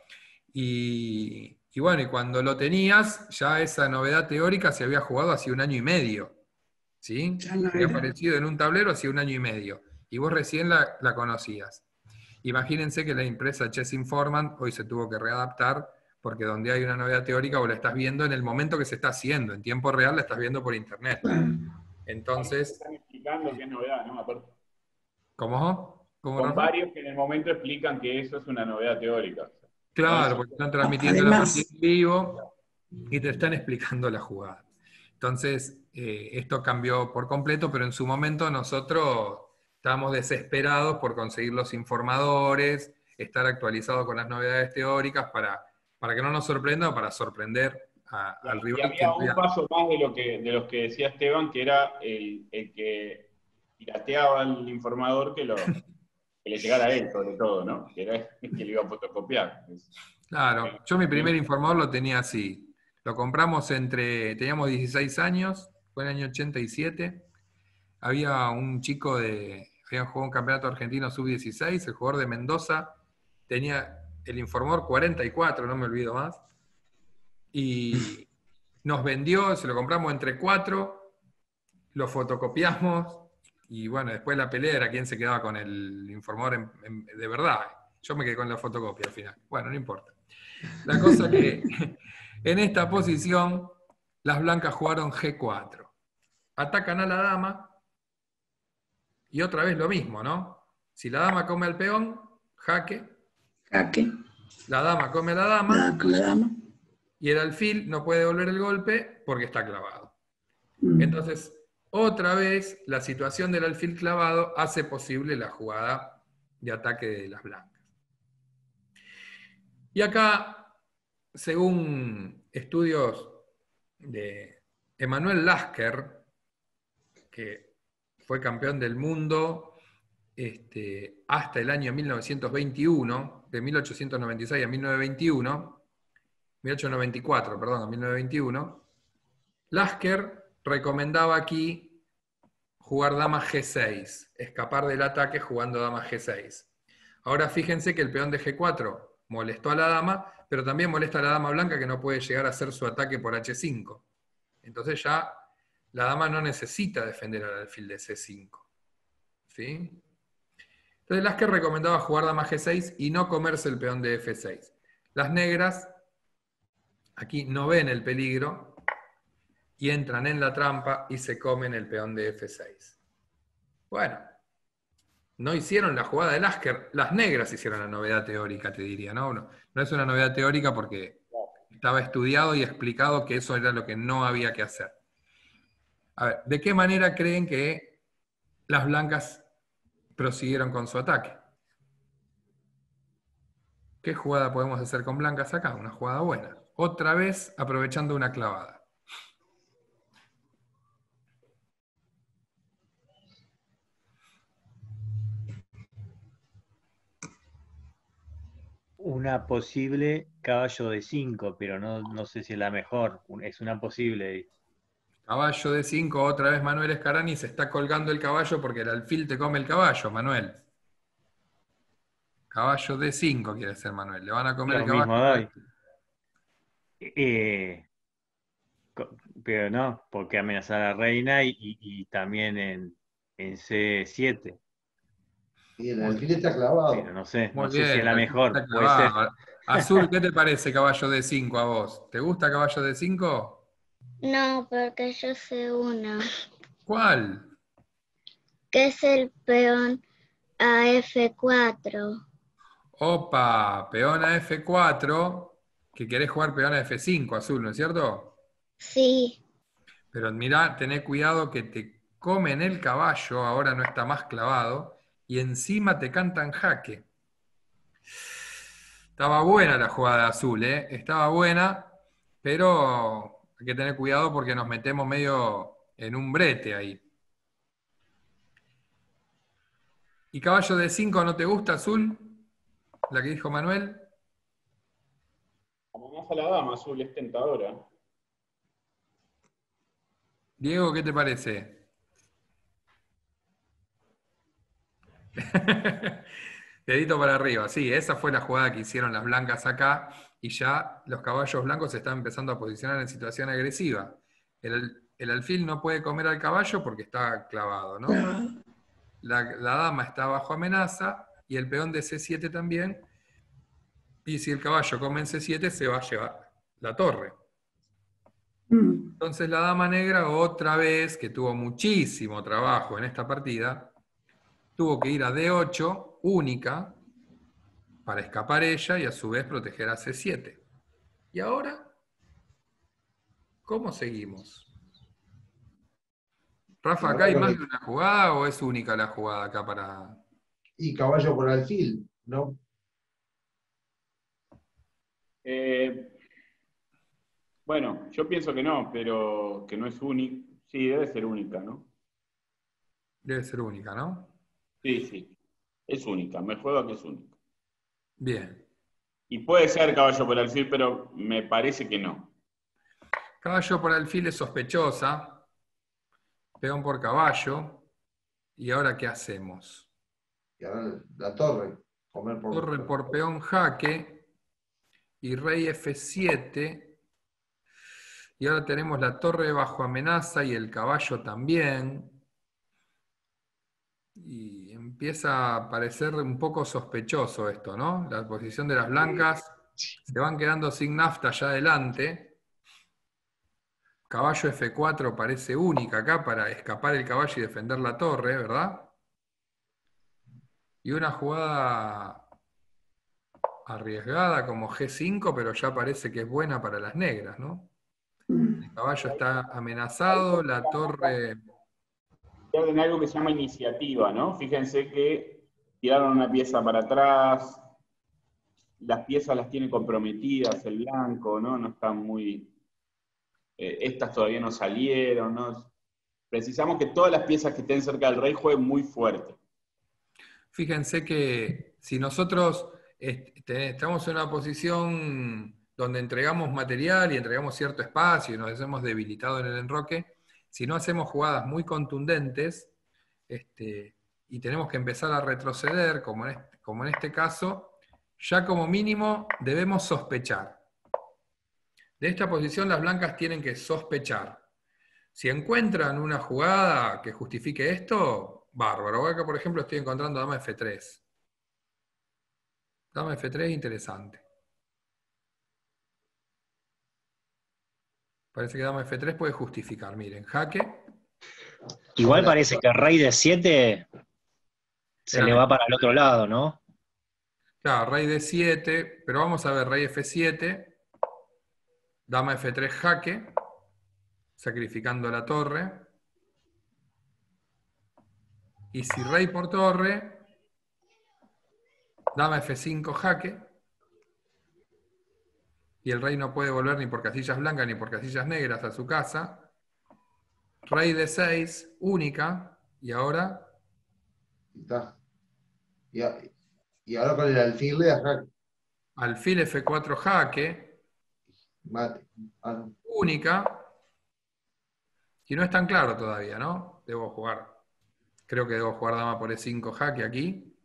Y, y bueno, y cuando lo tenías, ya esa novedad teórica se había jugado hace un año y medio. ¿Sí? Ya no Había era. aparecido en un tablero hace un año y medio. Y vos recién la, la conocías. Imagínense que la empresa Chess Informant hoy se tuvo que readaptar, porque donde hay una novedad teórica vos la estás viendo en el momento que se está haciendo. En tiempo real la estás viendo por internet. Entonces, Están explicando qué es novedad, ¿no? Aparte, ¿cómo? ¿Cómo, con Rafa? varios que en el momento explican que eso es una novedad teórica. Claro, No, porque están transmitiendo la Además, partida en vivo y te están explicando la jugada. Entonces, eh, esto cambió por completo, pero en su momento nosotros estábamos desesperados por conseguir los informadores, estar actualizados con las novedades teóricas para, para que no nos sorprenda o para sorprender a- al y rival que había no un había- paso más de, lo que, de los que decía Esteban, que era el, el que pirateaba al informador que lo, que le llegara a él, sobre todo, ¿no? Que era el que le iba a fotocopiar. Claro, yo mi primer informador lo tenía así. Lo compramos entre, teníamos dieciséis años, fue en el año ochenta y siete. Había un chico de, había jugado un campeonato argentino sub dieciséis, el jugador de Mendoza, tenía el informador cuarenta y cuatro, no me olvido más, y nos vendió, se lo compramos entre cuatro, lo fotocopiamos, y bueno, después la pelea era quién se quedaba con el informador en, en, de verdad. Yo me quedé con la fotocopia al final. Bueno, no importa. La cosa que en esta posición las blancas jugaron G cuatro. Atacan a la dama y otra vez lo mismo, ¿no? Si la dama come al peón, jaque. Jaque. La dama come a la dama. La, la dama. Y el alfil no puede devolver el golpe porque está clavado. Mm. Entonces, otra vez, la situación del alfil clavado hace posible la jugada de ataque de las blancas. Y acá, según estudios de Emanuel Lasker, que fue campeón del mundo este, hasta el año mil novecientos veintiuno, de mil ochocientos noventa y seis a mil novecientos veintiuno, mil ochocientos noventa y cuatro, perdón, a mil novecientos veintiuno, Lasker recomendaba aquí jugar dama G seis, escapar del ataque jugando dama G seis. Ahora fíjense que el peón de G cuatro molestó a la dama, pero también molesta a la dama blanca que no puede llegar a hacer su ataque por H cinco. Entonces ya la dama no necesita defender al alfil de C cinco. ¿Sí? Entonces Lasker recomendaba jugar dama G seis y no comerse el peón de F seis. Las negras aquí no ven el peligro y entran en la trampa y se comen el peón de F seis. Bueno, no hicieron la jugada de Lasker, las negras hicieron la novedad teórica, te diría, ¿no? No, no es una novedad teórica porque estaba estudiado y explicado que eso era lo que no había que hacer. A ver, ¿de qué manera creen que las blancas prosiguieron con su ataque? ¿Qué jugada podemos hacer con blancas acá? Una jugada buena. Otra vez aprovechando una clavada. Una posible caballo de cinco, pero no, no sé si es la mejor. Es una posible. Caballo de cinco, otra vez Manuel Escarani se está colgando el caballo porque el alfil te come el caballo, Manuel. Caballo de cinco quiere ser Manuel. Le van a comer Lo el caballo. Mismo doy. Eh, pero no, porque amenazar a la reina y, y, y también en, en C siete. Y el alfil está clavado. Pero no sé, Muy no bien, sé si es la mejor. Puede ser. Azul, ¿qué te parece caballo de cinco a vos? ¿Te gusta caballo de cinco? No, porque yo sé una. ¿Cuál? Que es el peón a F cuatro. Opa, peón a F cuatro, que querés jugar peón a F cinco, Azul, ¿no es cierto? Sí. Pero mirá, tené cuidado que te comen el caballo, ahora no está más clavado, y encima te cantan jaque. Estaba buena la jugada de Azul, ¿eh? Estaba buena, pero hay que tener cuidado porque nos metemos medio en un brete ahí. ¿Y caballo de cinco no te gusta, Azul? La que dijo Manuel. Amenaza a la dama, Azul, es tentadora. Diego, ¿qué te parece? Dedito para arriba, sí, esa fue la jugada que hicieron las blancas acá, y ya los caballos blancos se están empezando a posicionar en situación agresiva. El, el alfil no puede comer al caballo porque está clavado, ¿no? La, la dama está bajo amenaza, y el peón de C siete también, y si el caballo come en C siete se va a llevar la torre. Entonces la dama negra, otra vez, que tuvo muchísimo trabajo en esta partida, tuvo que ir a D ocho, única, para escapar ella y a su vez proteger a C siete. ¿Y ahora? ¿Cómo seguimos? Rafa, ¿acá hay más de una jugada o es única la jugada acá para...? Y caballo por alfil, ¿no? Eh, bueno, yo pienso que no, pero que no es única. Sí, debe ser única, ¿no? Debe ser única, ¿no? Sí, sí. Es única, me juego que es única. Bien. Y puede ser caballo por alfil, pero me parece que no. Caballo por alfil es sospechosa. Peón por caballo. ¿Y ahora qué hacemos? Y ahora la torre. Comer por... Torre por peón jaque. Y rey efe siete. Y ahora tenemos la torre bajo amenaza y el caballo también. Y empieza a parecer un poco sospechoso esto, ¿no? La posición de las blancas se van quedando sin nafta allá adelante. Caballo efe cuatro parece única acá para escapar el caballo y defender la torre, ¿verdad? Y una jugada arriesgada como ge cinco, pero ya parece que es buena para las negras, ¿no? El caballo está amenazado, la torre... Pierden algo que se llama iniciativa, ¿no? Fíjense que tiraron una pieza para atrás, las piezas las tiene comprometidas el blanco, ¿no? No están muy... Eh, estas todavía no salieron, ¿no? Precisamos que todas las piezas que estén cerca del rey jueguen muy fuerte. Fíjense que si nosotros este, estamos en una posición donde entregamos material y entregamos cierto espacio y nos hemos debilitado en el enroque, si no hacemos jugadas muy contundentes este, y tenemos que empezar a retroceder, como en, este, como en este caso, ya como mínimo debemos sospechar. De esta posición las blancas tienen que sospechar. Si encuentran una jugada que justifique esto, bárbaro. Acá, por ejemplo, estoy encontrando dama efe tres. Dama efe tres interesante. Parece que dama efe tres puede justificar. Miren, jaque. Igual parece que rey de siete se Era le va para el otro lado, ¿no? Claro, rey de siete, pero vamos a ver, rey efe siete, dama efe tres jaque, sacrificando la torre. Y si rey por torre, dama efe cinco jaque, y el rey no puede volver ni por casillas blancas ni por casillas negras a su casa. Rey de seis, única, y ahora... Está. Y, a- y ahora con el alfil le da Alfil efe cuatro jaque, mate. Ah, no. única, y no es tan claro todavía, ¿no? Debo jugar, creo que debo jugar dama por e cinco jaque aquí.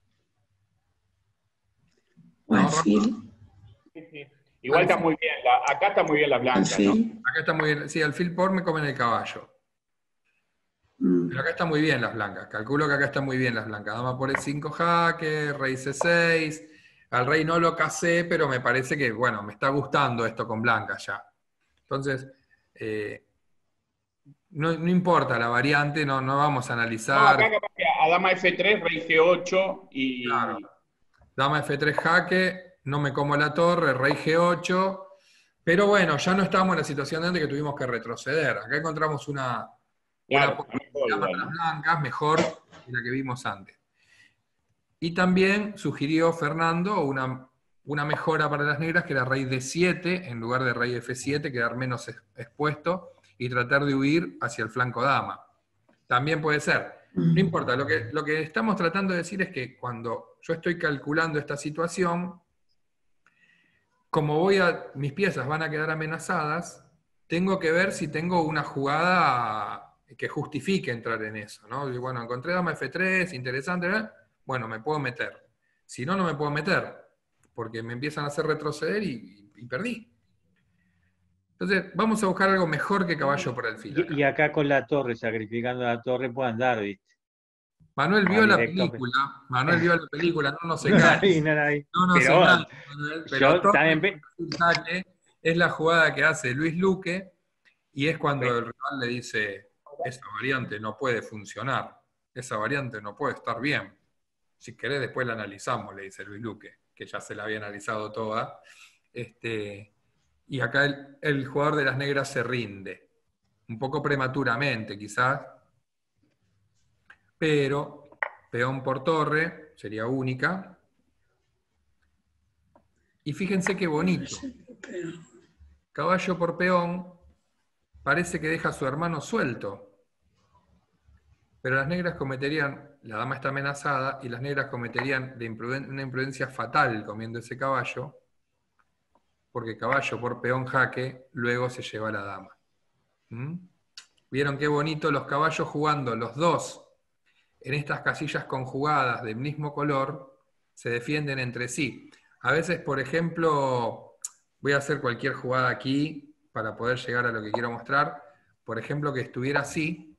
O No, alfil. Sí, sí. Igual está muy bien, la- acá está muy bien las blancas, ¿no? Alfil. Acá está muy bien, sí, alfil por me comen el caballo. Mm. Pero acá están muy bien las blancas, calculo que acá están muy bien las blancas. Dama por e cinco jaque, rey ce seis, al rey no lo casé, pero me parece que, bueno, me está gustando esto con blancas ya. Entonces, eh, no, no importa la variante, no, no vamos a No, analizar. acá capaz que a dama efe tres, rey ge ocho y... Claro. Dama efe tres jaque, no me como la torre, rey ge ocho, pero bueno, ya no estamos en la situación de antes que tuvimos que retroceder. Acá encontramos una, Claro, una mejor posibilidad para igual, las ¿no? blancas mejor que la que vimos antes. Y también sugirió Fernando una, una mejora para las negras, que era rey de siete, en lugar de rey efe siete, quedar menos ex- expuesto y tratar de huir hacia el flanco dama. También puede ser. No importa, lo que, lo que estamos tratando de decir es que cuando yo estoy calculando esta situación, como voy a, mis piezas van a quedar amenazadas, tengo que ver si tengo una jugada que justifique entrar en eso, ¿no? Y bueno, encontré dama efe tres, interesante, ¿eh? Bueno, me puedo meter. Si no, no me puedo meter, porque me empiezan a hacer retroceder y, y perdí. Entonces, vamos a buscar algo mejor que caballo por alfil. Y, y acá con la torre, sacrificando la torre, puede andar, ¿viste? Manuel Ah, vio la directo. película, Manuel vio la película, no nos No la engañes. vi, no la vi. No nos Pero engañes, Manuel, pero yo torre también ve- por jaque es la jugada que hace Luis Luque, y es cuando el rival le dice, esa variante no puede funcionar, esa variante no puede estar bien. Si querés después la analizamos, le dice Luis Luque, que ya se la había analizado toda. Este, y acá el, el jugador de las negras se rinde, un poco prematuramente quizás, pero peón por torre sería única. Y fíjense qué bonito. Caballo por peón parece que deja a su hermano suelto, pero las negras cometerían la dama está amenazada y las negras cometerían de impruden- una imprudencia fatal comiendo ese caballo, porque caballo por peón jaque, luego se lleva a la dama. ¿Mm? ¿Vieron qué bonito los caballos jugando los dos en estas casillas conjugadas del mismo color? Se defienden entre sí. A veces, por ejemplo, voy a hacer cualquier jugada aquí para poder llegar a lo que quiero mostrar. Por ejemplo, que estuviera así.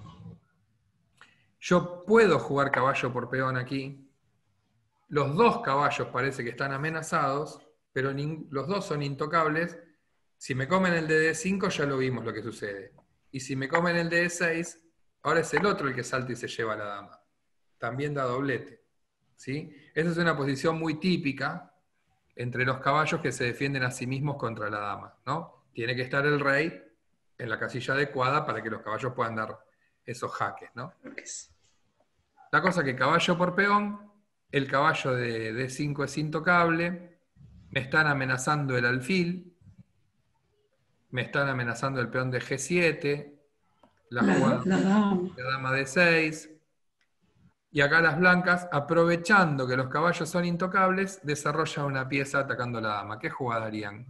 Yo puedo jugar caballo por peón aquí. Los dos caballos parece que están amenazados, pero los dos son intocables. Si me comen el de D cinco ya lo vimos lo que sucede. Y si me comen el de D seis, ahora es el otro el que salta y se lleva a la dama. También da doblete. ¿Sí? Esa es una posición muy típica entre los caballos que se defienden a sí mismos contra la dama, ¿no? Tiene que estar el rey en la casilla adecuada para que los caballos puedan dar esos jaques, ¿no? La cosa que caballo por peón, el caballo de D cinco es intocable, me están amenazando el alfil, me están amenazando el peón de G siete, la, La, jugada la dama. de dama D seis, y acá las blancas, aprovechando que los caballos son intocables, desarrollan una pieza atacando a la dama. ¿Qué jugada harían?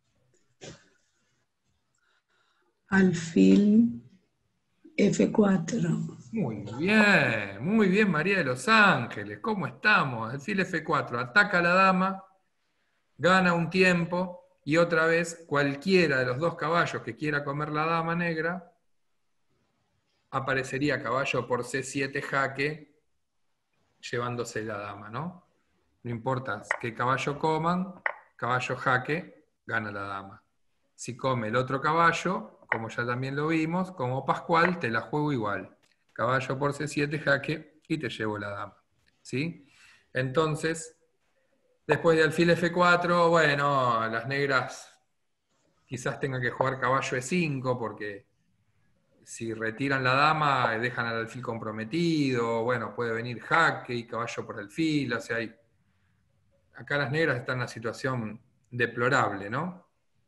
Alfil F cuatro. Muy bien, muy bien, María de los Ángeles. ¿Cómo estamos? Alfil F cuatro, ataca a la dama, gana un tiempo, y otra vez cualquiera de los dos caballos que quiera comer la dama negra, aparecería caballo por C siete jaque, llevándose la dama, ¿no? No importa qué caballo coman, caballo jaque, gana la dama. Si come el otro caballo, como ya también lo vimos, como Pascual, te la juego igual. Caballo por C siete jaque y te llevo la dama. ¿Sí? Entonces, después de alfil F cuatro, bueno, las negras quizás tengan que jugar caballo E cinco, porque si retiran la dama, dejan al alfil comprometido, bueno, puede venir jaque y caballo por alfil, o sea, hay, acá las negras están en una situación deplorable, ¿no?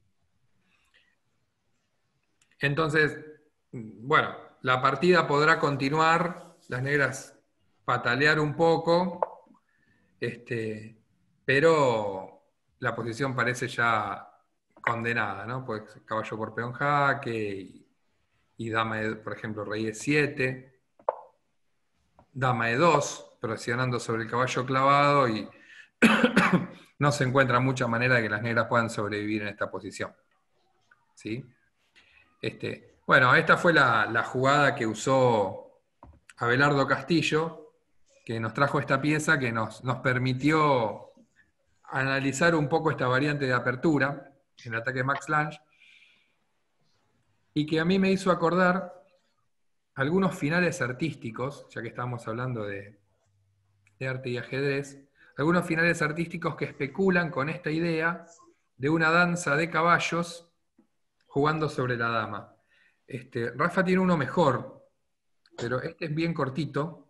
Entonces, bueno, la partida podrá continuar, las negras patalear un poco, este, pero la posición parece ya condenada, ¿no? Pues caballo por peón jaque y y dama, E, por ejemplo, rey E siete, dama E dos, presionando sobre el caballo clavado, y no se encuentra mucha manera de que las negras puedan sobrevivir en esta posición. ¿Sí? Este, bueno, esta fue la, la jugada que usó Abelardo Castillo, que nos trajo esta pieza que nos, nos permitió analizar un poco esta variante de apertura, el ataque de Max Lange, y que a mí me hizo acordar algunos finales artísticos, ya que estamos hablando de, de arte y ajedrez, algunos finales artísticos que especulan con esta idea de una danza de caballos jugando sobre la dama. Este, Rafa tiene uno mejor, pero este es bien cortito.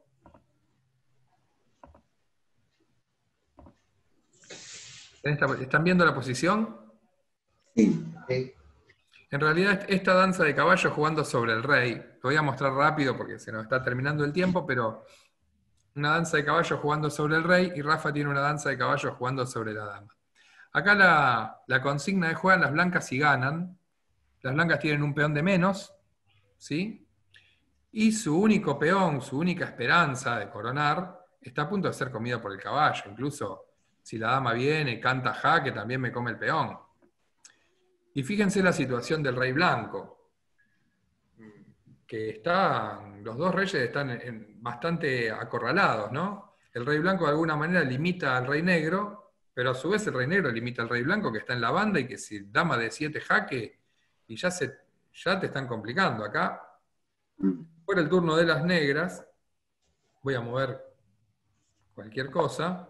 ¿Están viendo la posición? Sí. En realidad, esta danza de caballos jugando sobre el rey, lo voy a mostrar rápido porque se nos está terminando el tiempo, pero una danza de caballos jugando sobre el rey, y Rafa tiene una danza de caballos jugando sobre la dama. Acá la, la consigna es: juegan las blancas y ganan. Las blancas tienen un peón de menos, ¿sí? Y su único peón, su única esperanza de coronar, está a punto de ser comido por el caballo. Incluso si la dama viene, canta jaque, también me come el peón. Y fíjense la situación del rey blanco, que están, los dos reyes están en, bastante acorralados, ¿no? El rey blanco de alguna manera limita al rey negro, pero a su vez el rey negro limita al rey blanco, que está en la banda, y que si dama de siete jaque, y ya, se, ya te están complicando acá. Por el turno de las negras, voy a mover cualquier cosa,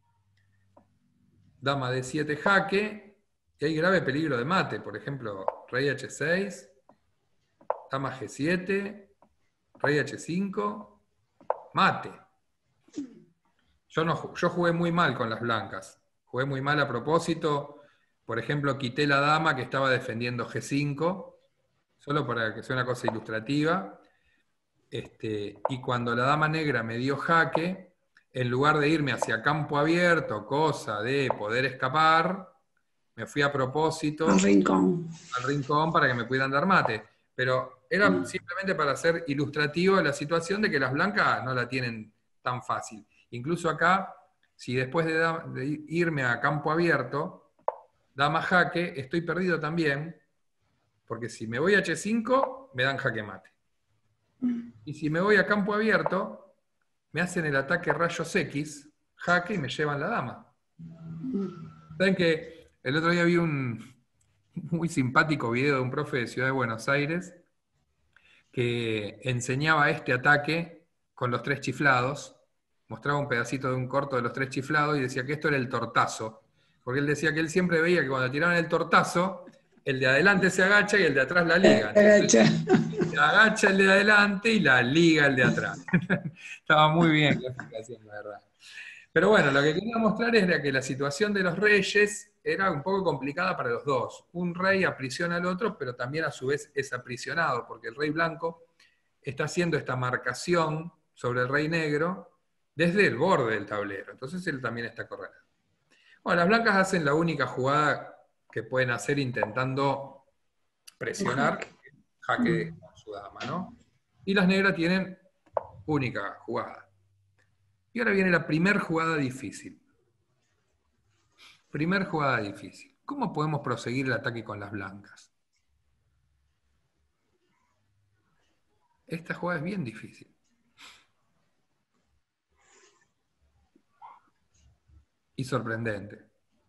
dama de siete jaque, y hay grave peligro de mate, por ejemplo, rey H seis, dama G siete, rey H cinco, mate. Yo, no, yo jugué muy mal con las blancas, jugué muy mal a propósito. Por ejemplo, quité la dama que estaba defendiendo G cinco, solo para que sea una cosa ilustrativa, Este, y cuando la dama negra me dio jaque, en lugar de irme hacia campo abierto, cosa de poder escapar, me fui a propósito Al rincón. al rincón para que me pudieran dar mate. Pero era Mm. simplemente para hacer ilustrativo la situación de que las blancas no la tienen tan fácil. Incluso acá, si después de, da- de irme a campo abierto, dama jaque, estoy perdido también, porque si me voy a hache cinco, me dan jaque mate. Y si me voy a campo abierto, me hacen el ataque rayos X, jaque, y me llevan la dama. ¿Saben que el otro día vi un muy simpático video de un profe de Ciudad de Buenos Aires que enseñaba este ataque con los tres chiflados, mostraba un pedacito de un corto de los tres chiflados y decía que esto era el tortazo, porque él decía que él siempre veía que cuando tiraban el tortazo, el de adelante se agacha y el de atrás la liga. Agacha. Se agacha el de adelante y la liga el de atrás. Estaba muy bien la explicación, la verdad. Pero bueno, lo que quería mostrar era que la situación de los reyes era un poco complicada para los dos. Un rey aprisiona al otro, pero también a su vez es aprisionado, porque el rey blanco está haciendo esta marcación sobre el rey negro desde el borde del tablero. Entonces él también está corriendo. Bueno, las blancas hacen la única jugada que pueden hacer intentando presionar, jaque con su dama, ¿no? Y las negras tienen única jugada. Y ahora viene la primer jugada difícil. Primer jugada difícil. ¿Cómo podemos proseguir el ataque con las blancas? Esta jugada es bien difícil. Y sorprendente.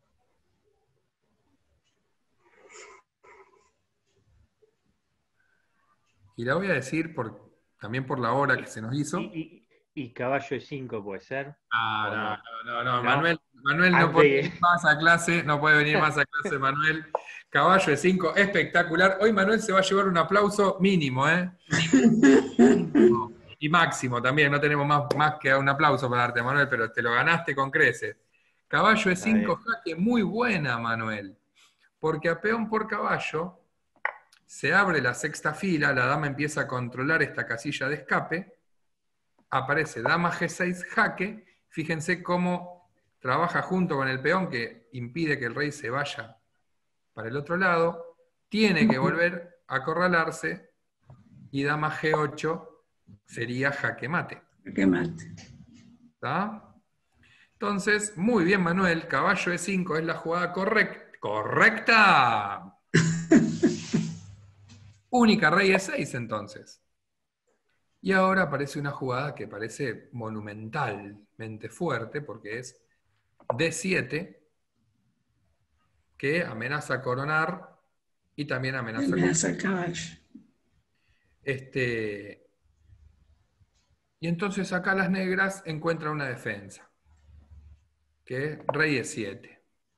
Y la voy a decir por, también por la hora que se nos hizo. Y, y, y caballo de cinco puede ser. Ah, no, no, no, no, ¿No? Manuel, Manuel no Antes- puede venir más a clase, no puede venir más a clase, Manuel. Caballo de cinco, espectacular. Hoy Manuel se va a llevar un aplauso mínimo, ¿eh? Mínimo. Y máximo también, no tenemos más, más que un aplauso para darte, Manuel, pero te lo ganaste con creces. Caballo de Está cinco, bien. jaque, muy buena, Manuel. Porque a peón por caballo se abre la sexta fila, la dama empieza a controlar esta casilla de escape, aparece dama ge seis, jaque, fíjense cómo trabaja junto con el peón que impide que el rey se vaya para el otro lado, tiene que volver a acorralarse y dama ge ocho sería jaque mate. Jaque mate. ¿Está? Entonces, muy bien Manuel, caballo de cinco es la jugada correcta. ¡Correcta! Única rey e seis entonces. Y ahora aparece una jugada que parece monumentalmente fuerte porque es de siete, que amenaza a coronar y también amenaza a coronar. Amenaza al caballo. Este, y entonces acá las negras encuentran una defensa, que es rey e siete.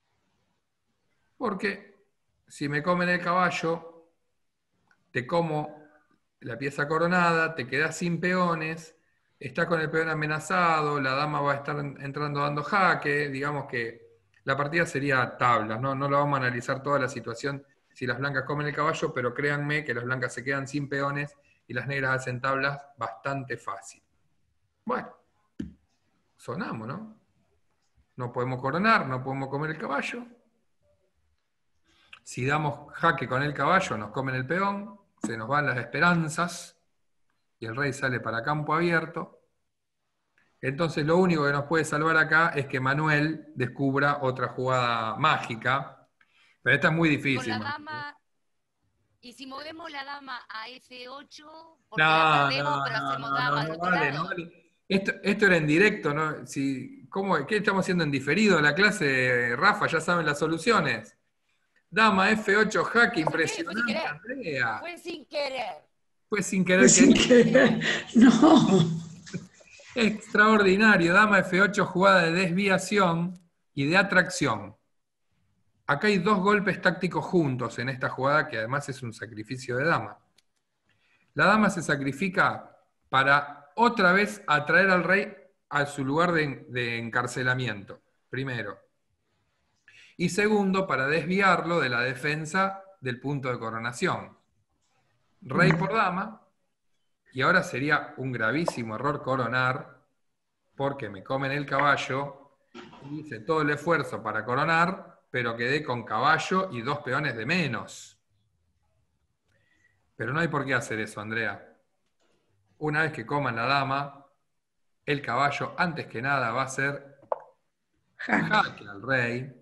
Porque si me comen el caballo, te como la pieza coronada, te quedas sin peones, estás con el peón amenazado, la dama va a estar entrando dando jaque, digamos que la partida sería tablas, ¿no? No lo vamos a analizar toda la situación si las blancas comen el caballo, pero créanme que las blancas se quedan sin peones y las negras hacen tablas bastante fácil. Bueno, sonamos, ¿no? No podemos coronar, no podemos comer el caballo. Si damos jaque con el caballo, nos comen el peón, se nos van las esperanzas y el rey sale para campo abierto. Entonces lo único que nos puede salvar acá es que Manuel descubra otra jugada mágica, pero esta es muy Con difícil. la Manuel. dama, y si movemos la dama a efe ocho, porque No, la perdemos, no, pero no, hacemos no, dama no, del no otro vale, lado. no vale. Esto, esto era en directo, ¿no? Si, ¿cómo, ¿Qué estamos haciendo en diferido? La clase, Rafa, ya saben las soluciones. Dama efe ocho, jaque, Fue sin impresionante, querer. Andrea. Fue sin querer. Fue sin querer. Pues sin querer. No. Extraordinario, dama efe ocho, jugada de desviación y de atracción. Acá hay dos golpes tácticos juntos en esta jugada que además es un sacrificio de dama. La dama se sacrifica para otra vez atraer al rey a su lugar de, de encarcelamiento, primero. Y segundo, para desviarlo de la defensa del punto de coronación. Rey por dama, Y ahora sería un gravísimo error coronar, porque me comen el caballo, y hice todo el esfuerzo para coronar, pero quedé con caballo y dos peones de menos. Pero no hay por qué hacer eso, Andrea. Una vez que coman la dama, el caballo, antes que nada, va a ser jaque al rey.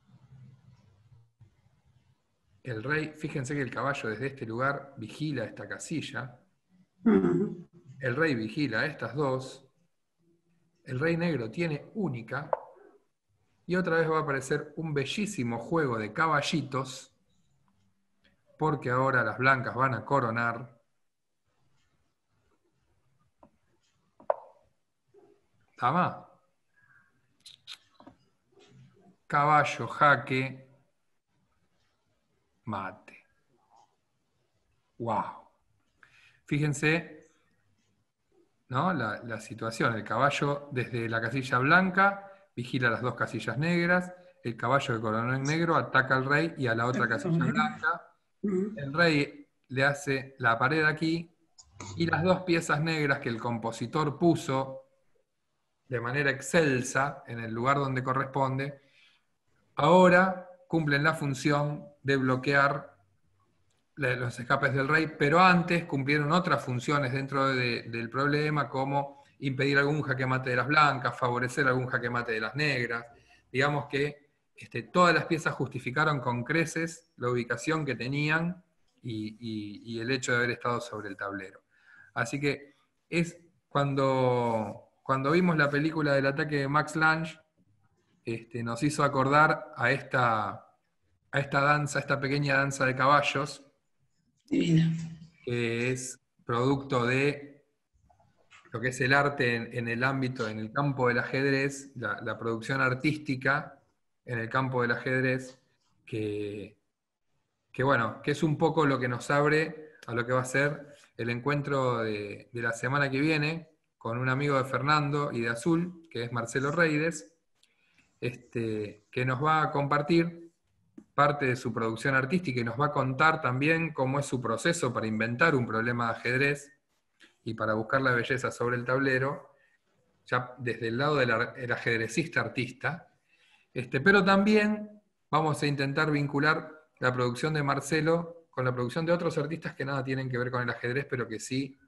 El rey, fíjense que el caballo desde este lugar vigila esta casilla. El rey vigila estas dos. El rey negro tiene única. Y otra vez va a aparecer un bellísimo juego de caballitos, porque ahora las blancas van a coronar. Dama. Caballo, jaque, mate. Wow. Fíjense, ¿no? La, la situación. El caballo desde la casilla blanca vigila las dos casillas negras. El caballo que coronó en negro ataca al rey y a la otra casilla blanca. El rey le hace la pared aquí y las dos piezas negras que el compositor puso de manera excelsa en el lugar donde corresponde, ahora cumplen la función de bloquear los escapes del rey, pero antes cumplieron otras funciones dentro de, del problema, como impedir algún jaque mate de las blancas, favorecer algún jaque mate de las negras. Digamos que este, todas las piezas justificaron con creces la ubicación que tenían y, y, y el hecho de haber estado sobre el tablero. Así que es cuando, cuando vimos la película del ataque de Max Lange, este, nos hizo acordar a esta, a esta danza, esta pequeña danza de caballos, Divina. que es producto de lo que es el arte en, en el ámbito, en el campo del ajedrez, la, la producción artística en el campo del ajedrez, que, que bueno, que es un poco lo que nos abre a lo que va a ser el encuentro de, de la semana que viene con un amigo de Fernando y de Azul, que es Marcelo Reides, este, que nos va a compartir parte de su producción artística y nos va a contar también cómo es su proceso para inventar un problema de ajedrez y para buscar la belleza sobre el tablero, ya desde el lado del, del ajedrecista artista. Este, pero también vamos a intentar vincular la producción de Marcelo con la producción de otros artistas que nada tienen que ver con el ajedrez, pero que sí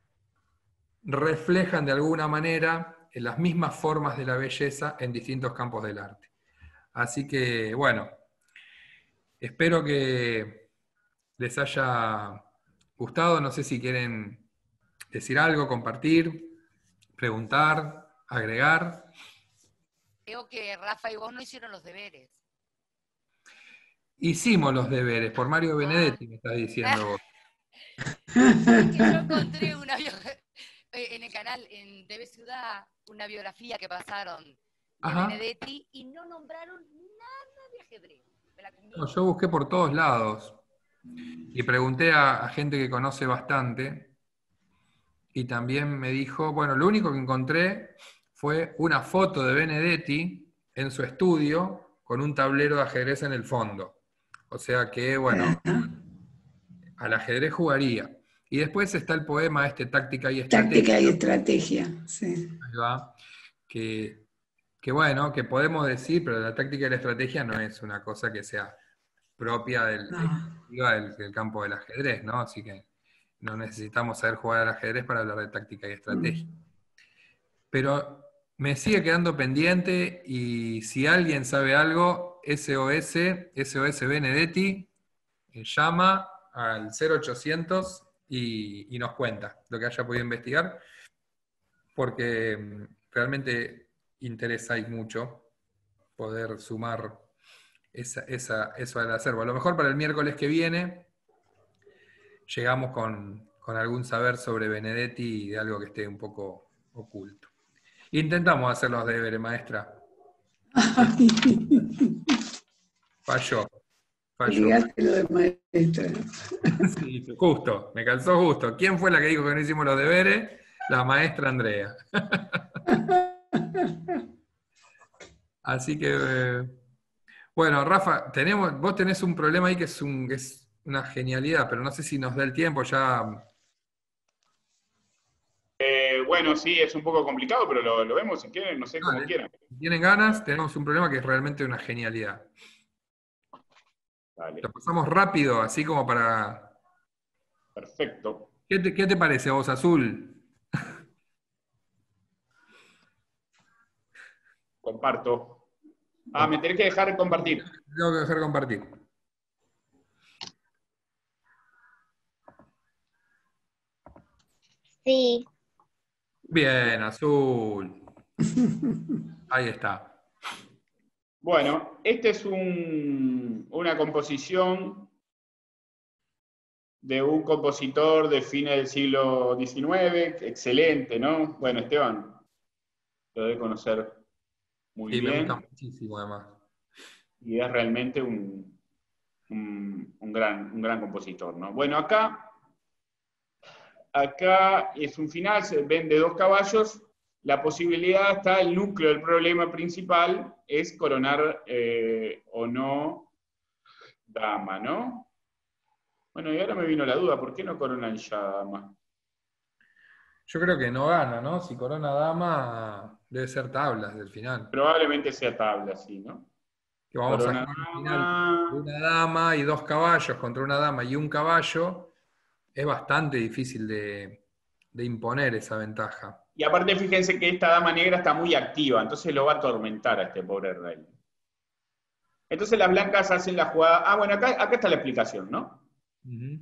reflejan de alguna manera en las mismas formas de la belleza en distintos campos del arte. Así que, bueno, espero que les haya gustado. No sé si quieren decir algo, compartir, preguntar, agregar. Creo que Rafa y vos no hicieron los deberes. Hicimos los deberes, por Mario Benedetti, me estás diciendo vos. Que yo encontré una en el canal, en T V Ciudad, una biografía que pasaron de Ajá. Benedetti y no nombraron nada de ajedrez. Me la comí. No, yo busqué por todos lados y pregunté a, a gente que conoce bastante y también me dijo, bueno, lo único que encontré fue una foto de Benedetti en su estudio con un tablero de ajedrez en el fondo. O sea que, bueno, al ajedrez jugaría. Y después está el poema este, Táctica y Estrategia. Táctica y estrategia, sí. Ahí va. Que, que bueno, que podemos decir, pero la táctica y la estrategia no es una cosa que sea propia del, No. del, del campo del ajedrez, ¿no? Así que no necesitamos saber jugar al ajedrez para hablar de táctica y estrategia. Mm. Pero me sigue quedando pendiente y si alguien sabe algo, S O S, S O S Benedetti, eh, llama al cero ochocientos y, y nos cuenta lo que haya podido investigar, porque mm, realmente interesa y mucho poder sumar esa, esa, eso al acervo. A lo mejor para el miércoles que viene llegamos con, con algún saber sobre Benedetti y de algo que esté un poco oculto. Intentamos hacer los deberes, maestra. Falló. Falló. Olvidaste lo de maestra. Sí, justo, me calzó justo. ¿Quién fue la que dijo que no hicimos los deberes? La maestra Andrea. Así que, eh, bueno, Rafa, tenemos, vos tenés un problema ahí que es, un, que es una genialidad, pero no sé si nos da el tiempo ya. bueno, sí, es un poco complicado, pero lo, lo vemos si quieren, no sé, como Dale. quieran. Si tienen ganas, tenemos un problema que es realmente una genialidad. Dale, Lo pasamos rápido, así como para... perfecto. ¿Qué te, qué te parece a vos, Azul? Comparto. Ah, me tenés que dejar compartir. Tengo que dejar compartir. Sí. Bien, Azul. Ahí está. Bueno, esta es un, una composición de un compositor de fines del siglo diecinueve, excelente, ¿no? Bueno, Esteban, lo debe conocer muy Sí, me bien. gusta muchísimo, además. Y es realmente un, un, un gran, un gran compositor, ¿no? Bueno, acá, acá es un final, se ven de dos caballos. La posibilidad está, el núcleo del problema principal es coronar eh, o no dama, ¿no? Bueno, y ahora me vino la duda, ¿por qué no coronan ya dama? Yo creo que no gana, ¿no? Si corona dama, debe ser tablas del final. Probablemente sea tabla, sí, ¿no? Que vamos Corona a jugar al final dama. una dama y dos caballos contra una dama y un caballo. Es bastante difícil de, de imponer esa ventaja. Y aparte, fíjense que esta dama negra está muy activa, entonces lo va a atormentar a este pobre rey. Entonces las blancas hacen la jugada. Ah, bueno, acá, acá está la explicación, ¿no? Uh-huh.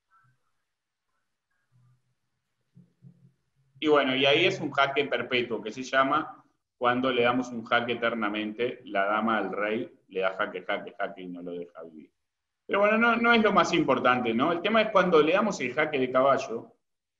Y bueno, y ahí es un jaque perpetuo, que se llama cuando le damos un jaque eternamente, la dama al rey le da jaque, jaque, jaque y no lo deja vivir. Pero bueno, no, no es lo más importante, ¿no? El tema es cuando le damos el jaque de caballo,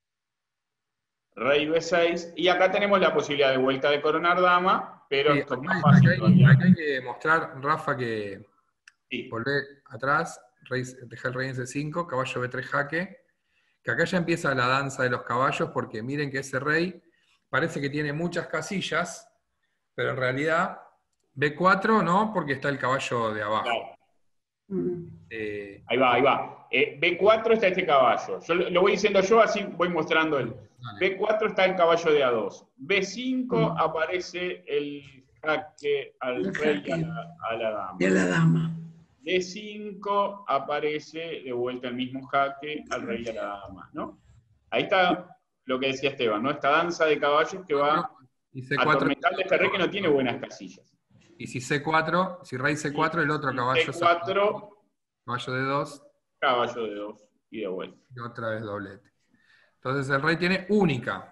rey be seis, y acá tenemos la posibilidad de vuelta de coronar dama, pero Sí, esto es acá, más hay, fácil acá hay- todavía. acá hay que mostrar, Rafa, que Sí. volver atrás, rey, deja el rey en ce cinco, caballo be tres jaque, que acá ya empieza la danza de los caballos, porque miren que ese rey parece que tiene muchas casillas, pero en realidad be cuatro no, porque está el caballo de abajo. Claro. Eh, Ahí va, ahí va. Eh, be cuatro está este caballo. Yo lo, lo voy diciendo yo, así voy mostrando él. be cuatro está el caballo de a dos. be cinco Mm. aparece el jaque al El rey y a jaque. la, a la dama. Y a la dama. de cinco aparece de vuelta el mismo jaque al rey y a la dama, ¿no? Ahí está lo que decía Esteban, ¿no? Esta danza de caballos que va y ce a cuatro, atormentarle a este rey que no tiene buenas casillas. y si ce cuatro, si rey ce cuatro, el otro Y caballo, ce cuatro, caballo de dos, caballo de dos y de vuelta. y otra vez doblete. Entonces el rey tiene única.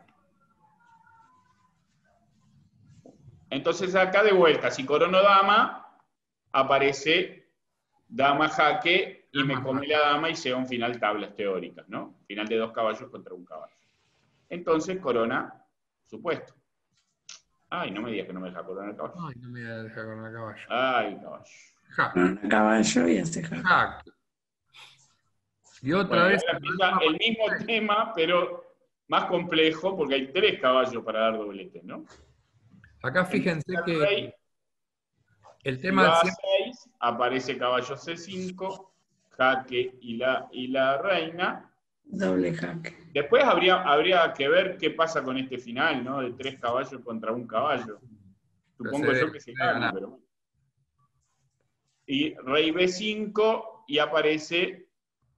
Entonces acá de vuelta, si corono dama, aparece dama jaque y me come la dama y sea un final tablas teóricas, ¿no? Final de dos caballos contra un caballo. Entonces corona supuesto. Ay, no me digas que no me deja coronar el caballo. Ay, no me deja con el caballo. Ay, caballo. Jaque. Corona caballo y hace jaque. Jaque. Y otra Bueno, vez. ahora empieza el mismo tema, pero más complejo, porque hay tres caballos para dar doblete, ¿no? Acá fíjense El que rey, el si tema va a siempre- seis, aparece caballo ce cinco, jaque y la, y la reina. Doble jaque. Después habría, habría que ver qué pasa con este final, ¿no? De tres caballos contra un caballo. Supongo se yo ve- que se se gana, gana. pero bueno. Y rey be cinco y aparece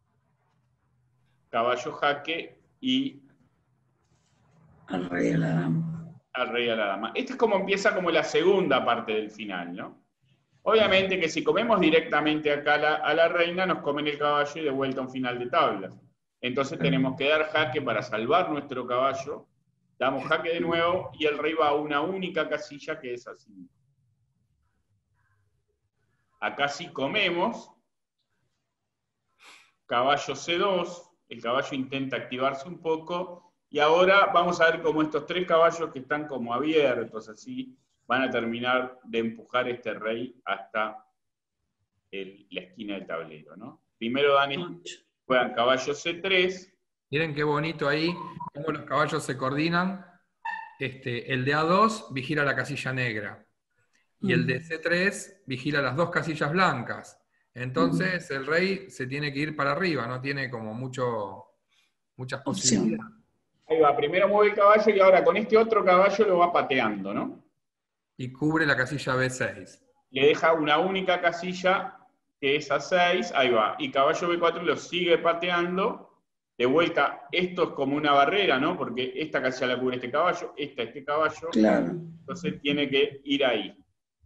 caballo jaque y Al rey y a la dama. al rey y a la dama. Esta es como empieza como la segunda parte del final, ¿no? Obviamente que si comemos directamente acá a la, a la reina, nos comen el caballo y de vuelta a un final de tablas. Entonces tenemos que dar jaque para salvar nuestro caballo, damos jaque de nuevo y el rey va a una única casilla que es así. Acá sí comemos, caballo ce dos, el caballo intenta activarse un poco, y ahora vamos a ver cómo estos tres caballos que están como abiertos así, van a terminar de empujar este rey hasta el- la esquina del tablero, ¿no? Primero dan el- juegan caballo ce tres. Miren qué bonito ahí, cómo los caballos se coordinan. Este, el de a dos vigila la casilla negra. Y el de ce tres vigila las dos casillas blancas. Entonces el rey se tiene que ir para arriba, no tiene como mucho, muchas Opción. posibilidades. Ahí va, primero mueve el caballo y ahora con este otro caballo lo va pateando, ¿no? Y cubre la casilla B seis. Le deja una única casilla que es A seis, ahí va, y caballo B cuatro lo sigue pateando. De vuelta, esto es como una barrera, ¿no? Porque esta casilla la cubre este caballo, esta este caballo. Claro. Entonces tiene que ir ahí.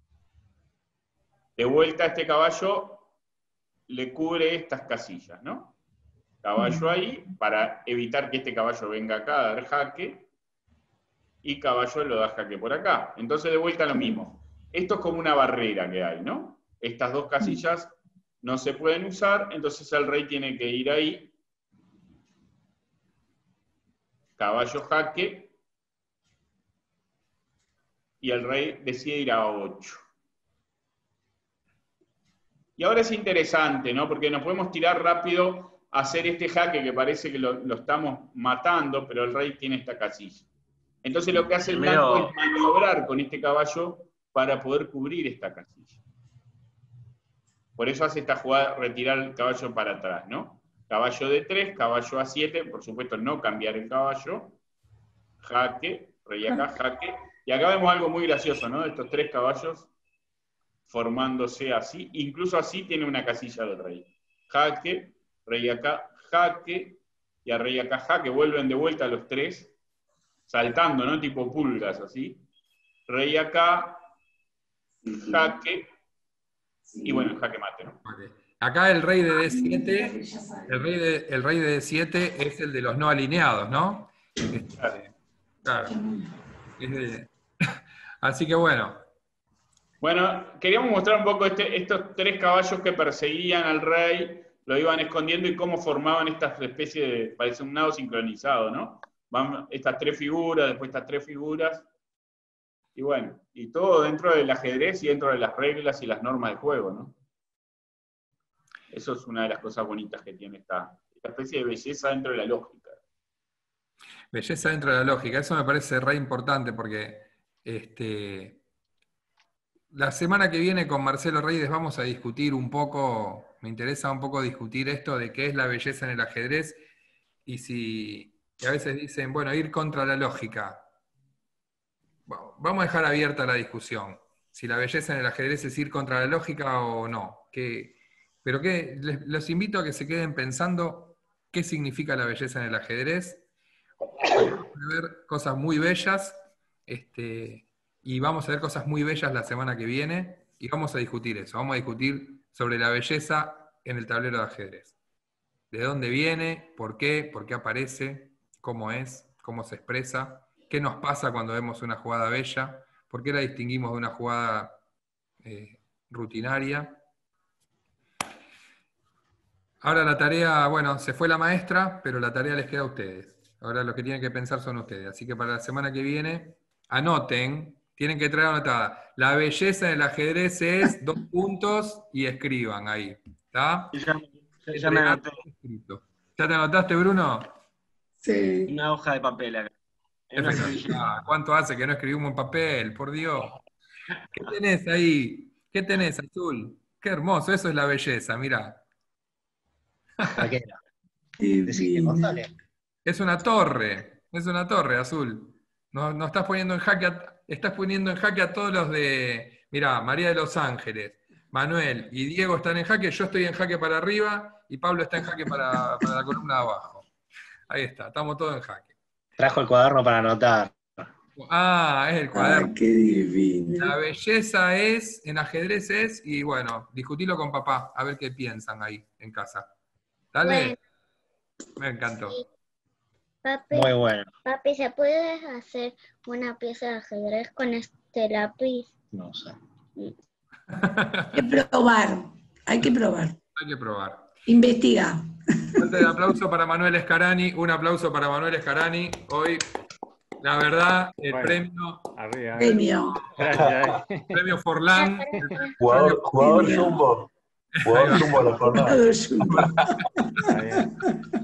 De vuelta, este caballo le cubre estas casillas, ¿no? Caballo ahí, para evitar que este caballo venga acá a dar jaque, y caballo lo da jaque por acá. Entonces, de vuelta lo mismo. Esto es como una barrera que hay, ¿no? Estas dos casillas no se pueden usar, entonces el rey tiene que ir ahí, caballo jaque, y el rey decide ir a ocho. Y ahora es interesante, ¿no? Porque nos podemos tirar rápido a hacer este jaque que parece que lo, lo estamos matando, pero el rey tiene esta casilla. Entonces lo que hace el blanco Primero- es maniobrar con este caballo para poder cubrir esta casilla. Por eso hace esta jugada, retirar el caballo para atrás, ¿no? Caballo de tres, caballo a siete, por supuesto no cambiar el caballo, jaque, rey acá, jaque, y acá vemos algo muy gracioso, ¿no? Estos tres caballos formándose así, incluso así tiene una casilla del rey. Jaque, rey acá, jaque, y a rey acá, jaque, vuelven de vuelta los tres, saltando, ¿no? Tipo pulgas, así. Rey acá, jaque, y bueno, jaque mate, ¿no? Acá el rey de D siete, el rey de, el rey de D siete es el de los no alineados, ¿no? Este, claro. Es de- Así que bueno. Bueno, queríamos mostrar un poco este, estos tres caballos que perseguían al rey, lo iban escondiendo y cómo formaban esta especie de, parece un nado sincronizado, ¿no? Van estas tres figuras, después estas tres figuras, y bueno, y todo dentro del ajedrez y dentro de las reglas y las normas de juego, ¿no? Eso es una de las cosas bonitas que tiene esta, esta especie de belleza dentro de la lógica. Belleza dentro de la lógica, eso me parece re importante porque este, la semana que viene con Marcelo Reyes vamos a discutir un poco, me interesa un poco discutir esto de qué es la belleza en el ajedrez y si y a veces dicen, bueno, ir contra la lógica. Bueno, vamos a dejar abierta la discusión, si la belleza en el ajedrez es ir contra la lógica o no. Que, pero que les, los invito a que se queden pensando qué significa la belleza en el ajedrez. Vamos a ver cosas muy bellas, este, y vamos a ver cosas muy bellas la semana que viene, y vamos a discutir eso, vamos a discutir sobre la belleza en el tablero de ajedrez. ¿De dónde viene? ¿Por qué? ¿Por qué aparece? ¿Cómo es? ¿Cómo se expresa? ¿Qué nos pasa cuando vemos una jugada bella? ¿Por qué la distinguimos de una jugada eh, rutinaria? Ahora la tarea, bueno, se fue la maestra, pero la tarea les queda a ustedes. Ahora lo que tienen que pensar son ustedes. Así que para la semana que viene, anoten, tienen que traer anotada. La belleza del ajedrez es dos puntos y escriban ahí. ¿Está? Ya, ya- ya me anoté. ¿Ya te anotaste, Bruno? Sí. Una hoja de papel acá. En una servilleta. Ah, ¿cuánto hace que no escribimos en papel? Por Dios. ¿Qué tenés ahí? ¿Qué tenés, Azul? Qué hermoso, eso es la belleza, mirá. ¿Qué era? Decime, González. Es una torre, es una torre, Azul. No, no estás poniendo en jaque a, estás poniendo en jaque a todos los de, mirá, María de los Ángeles, Manuel y Diego están en jaque, yo estoy en jaque para arriba y Pablo está en jaque para, para la columna de abajo. Ahí está, estamos todos en jaque. Trajo el cuaderno para anotar. Ah, es el cuaderno. Ay, qué divino. La belleza es, en ajedrez es, y bueno, discutilo con papá, a ver qué piensan ahí en casa. Dale. Me encantó. Papi, Muy bueno. papi, ¿se puede hacer una pieza de ajedrez con este lápiz? No sé. Hay que probar, hay que probar. Hay que probar. Investiga. Un aplauso para Manuel Escarani, un aplauso para Manuel Escarani. Hoy, la verdad, el Bueno, premio, Arriba. Premio. Gracias. premio Forlán. Jugador, jugador Premio. Jumbo. Jugador Jumbo a la jornada. Todo Jumbo. Está bien.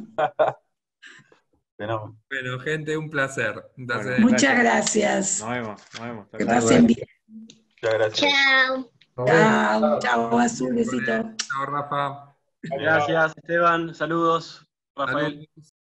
Fenómeno. Bueno, gente, un placer. Un placer. Bueno, Muchas gracias. Nos vemos, nos vemos. Que pasen bien. Muchas gracias. Chao. Chao, chao, Azul, besito. Chao, Rafa. Gracias, Esteban. Saludos, Rafael. Saludos.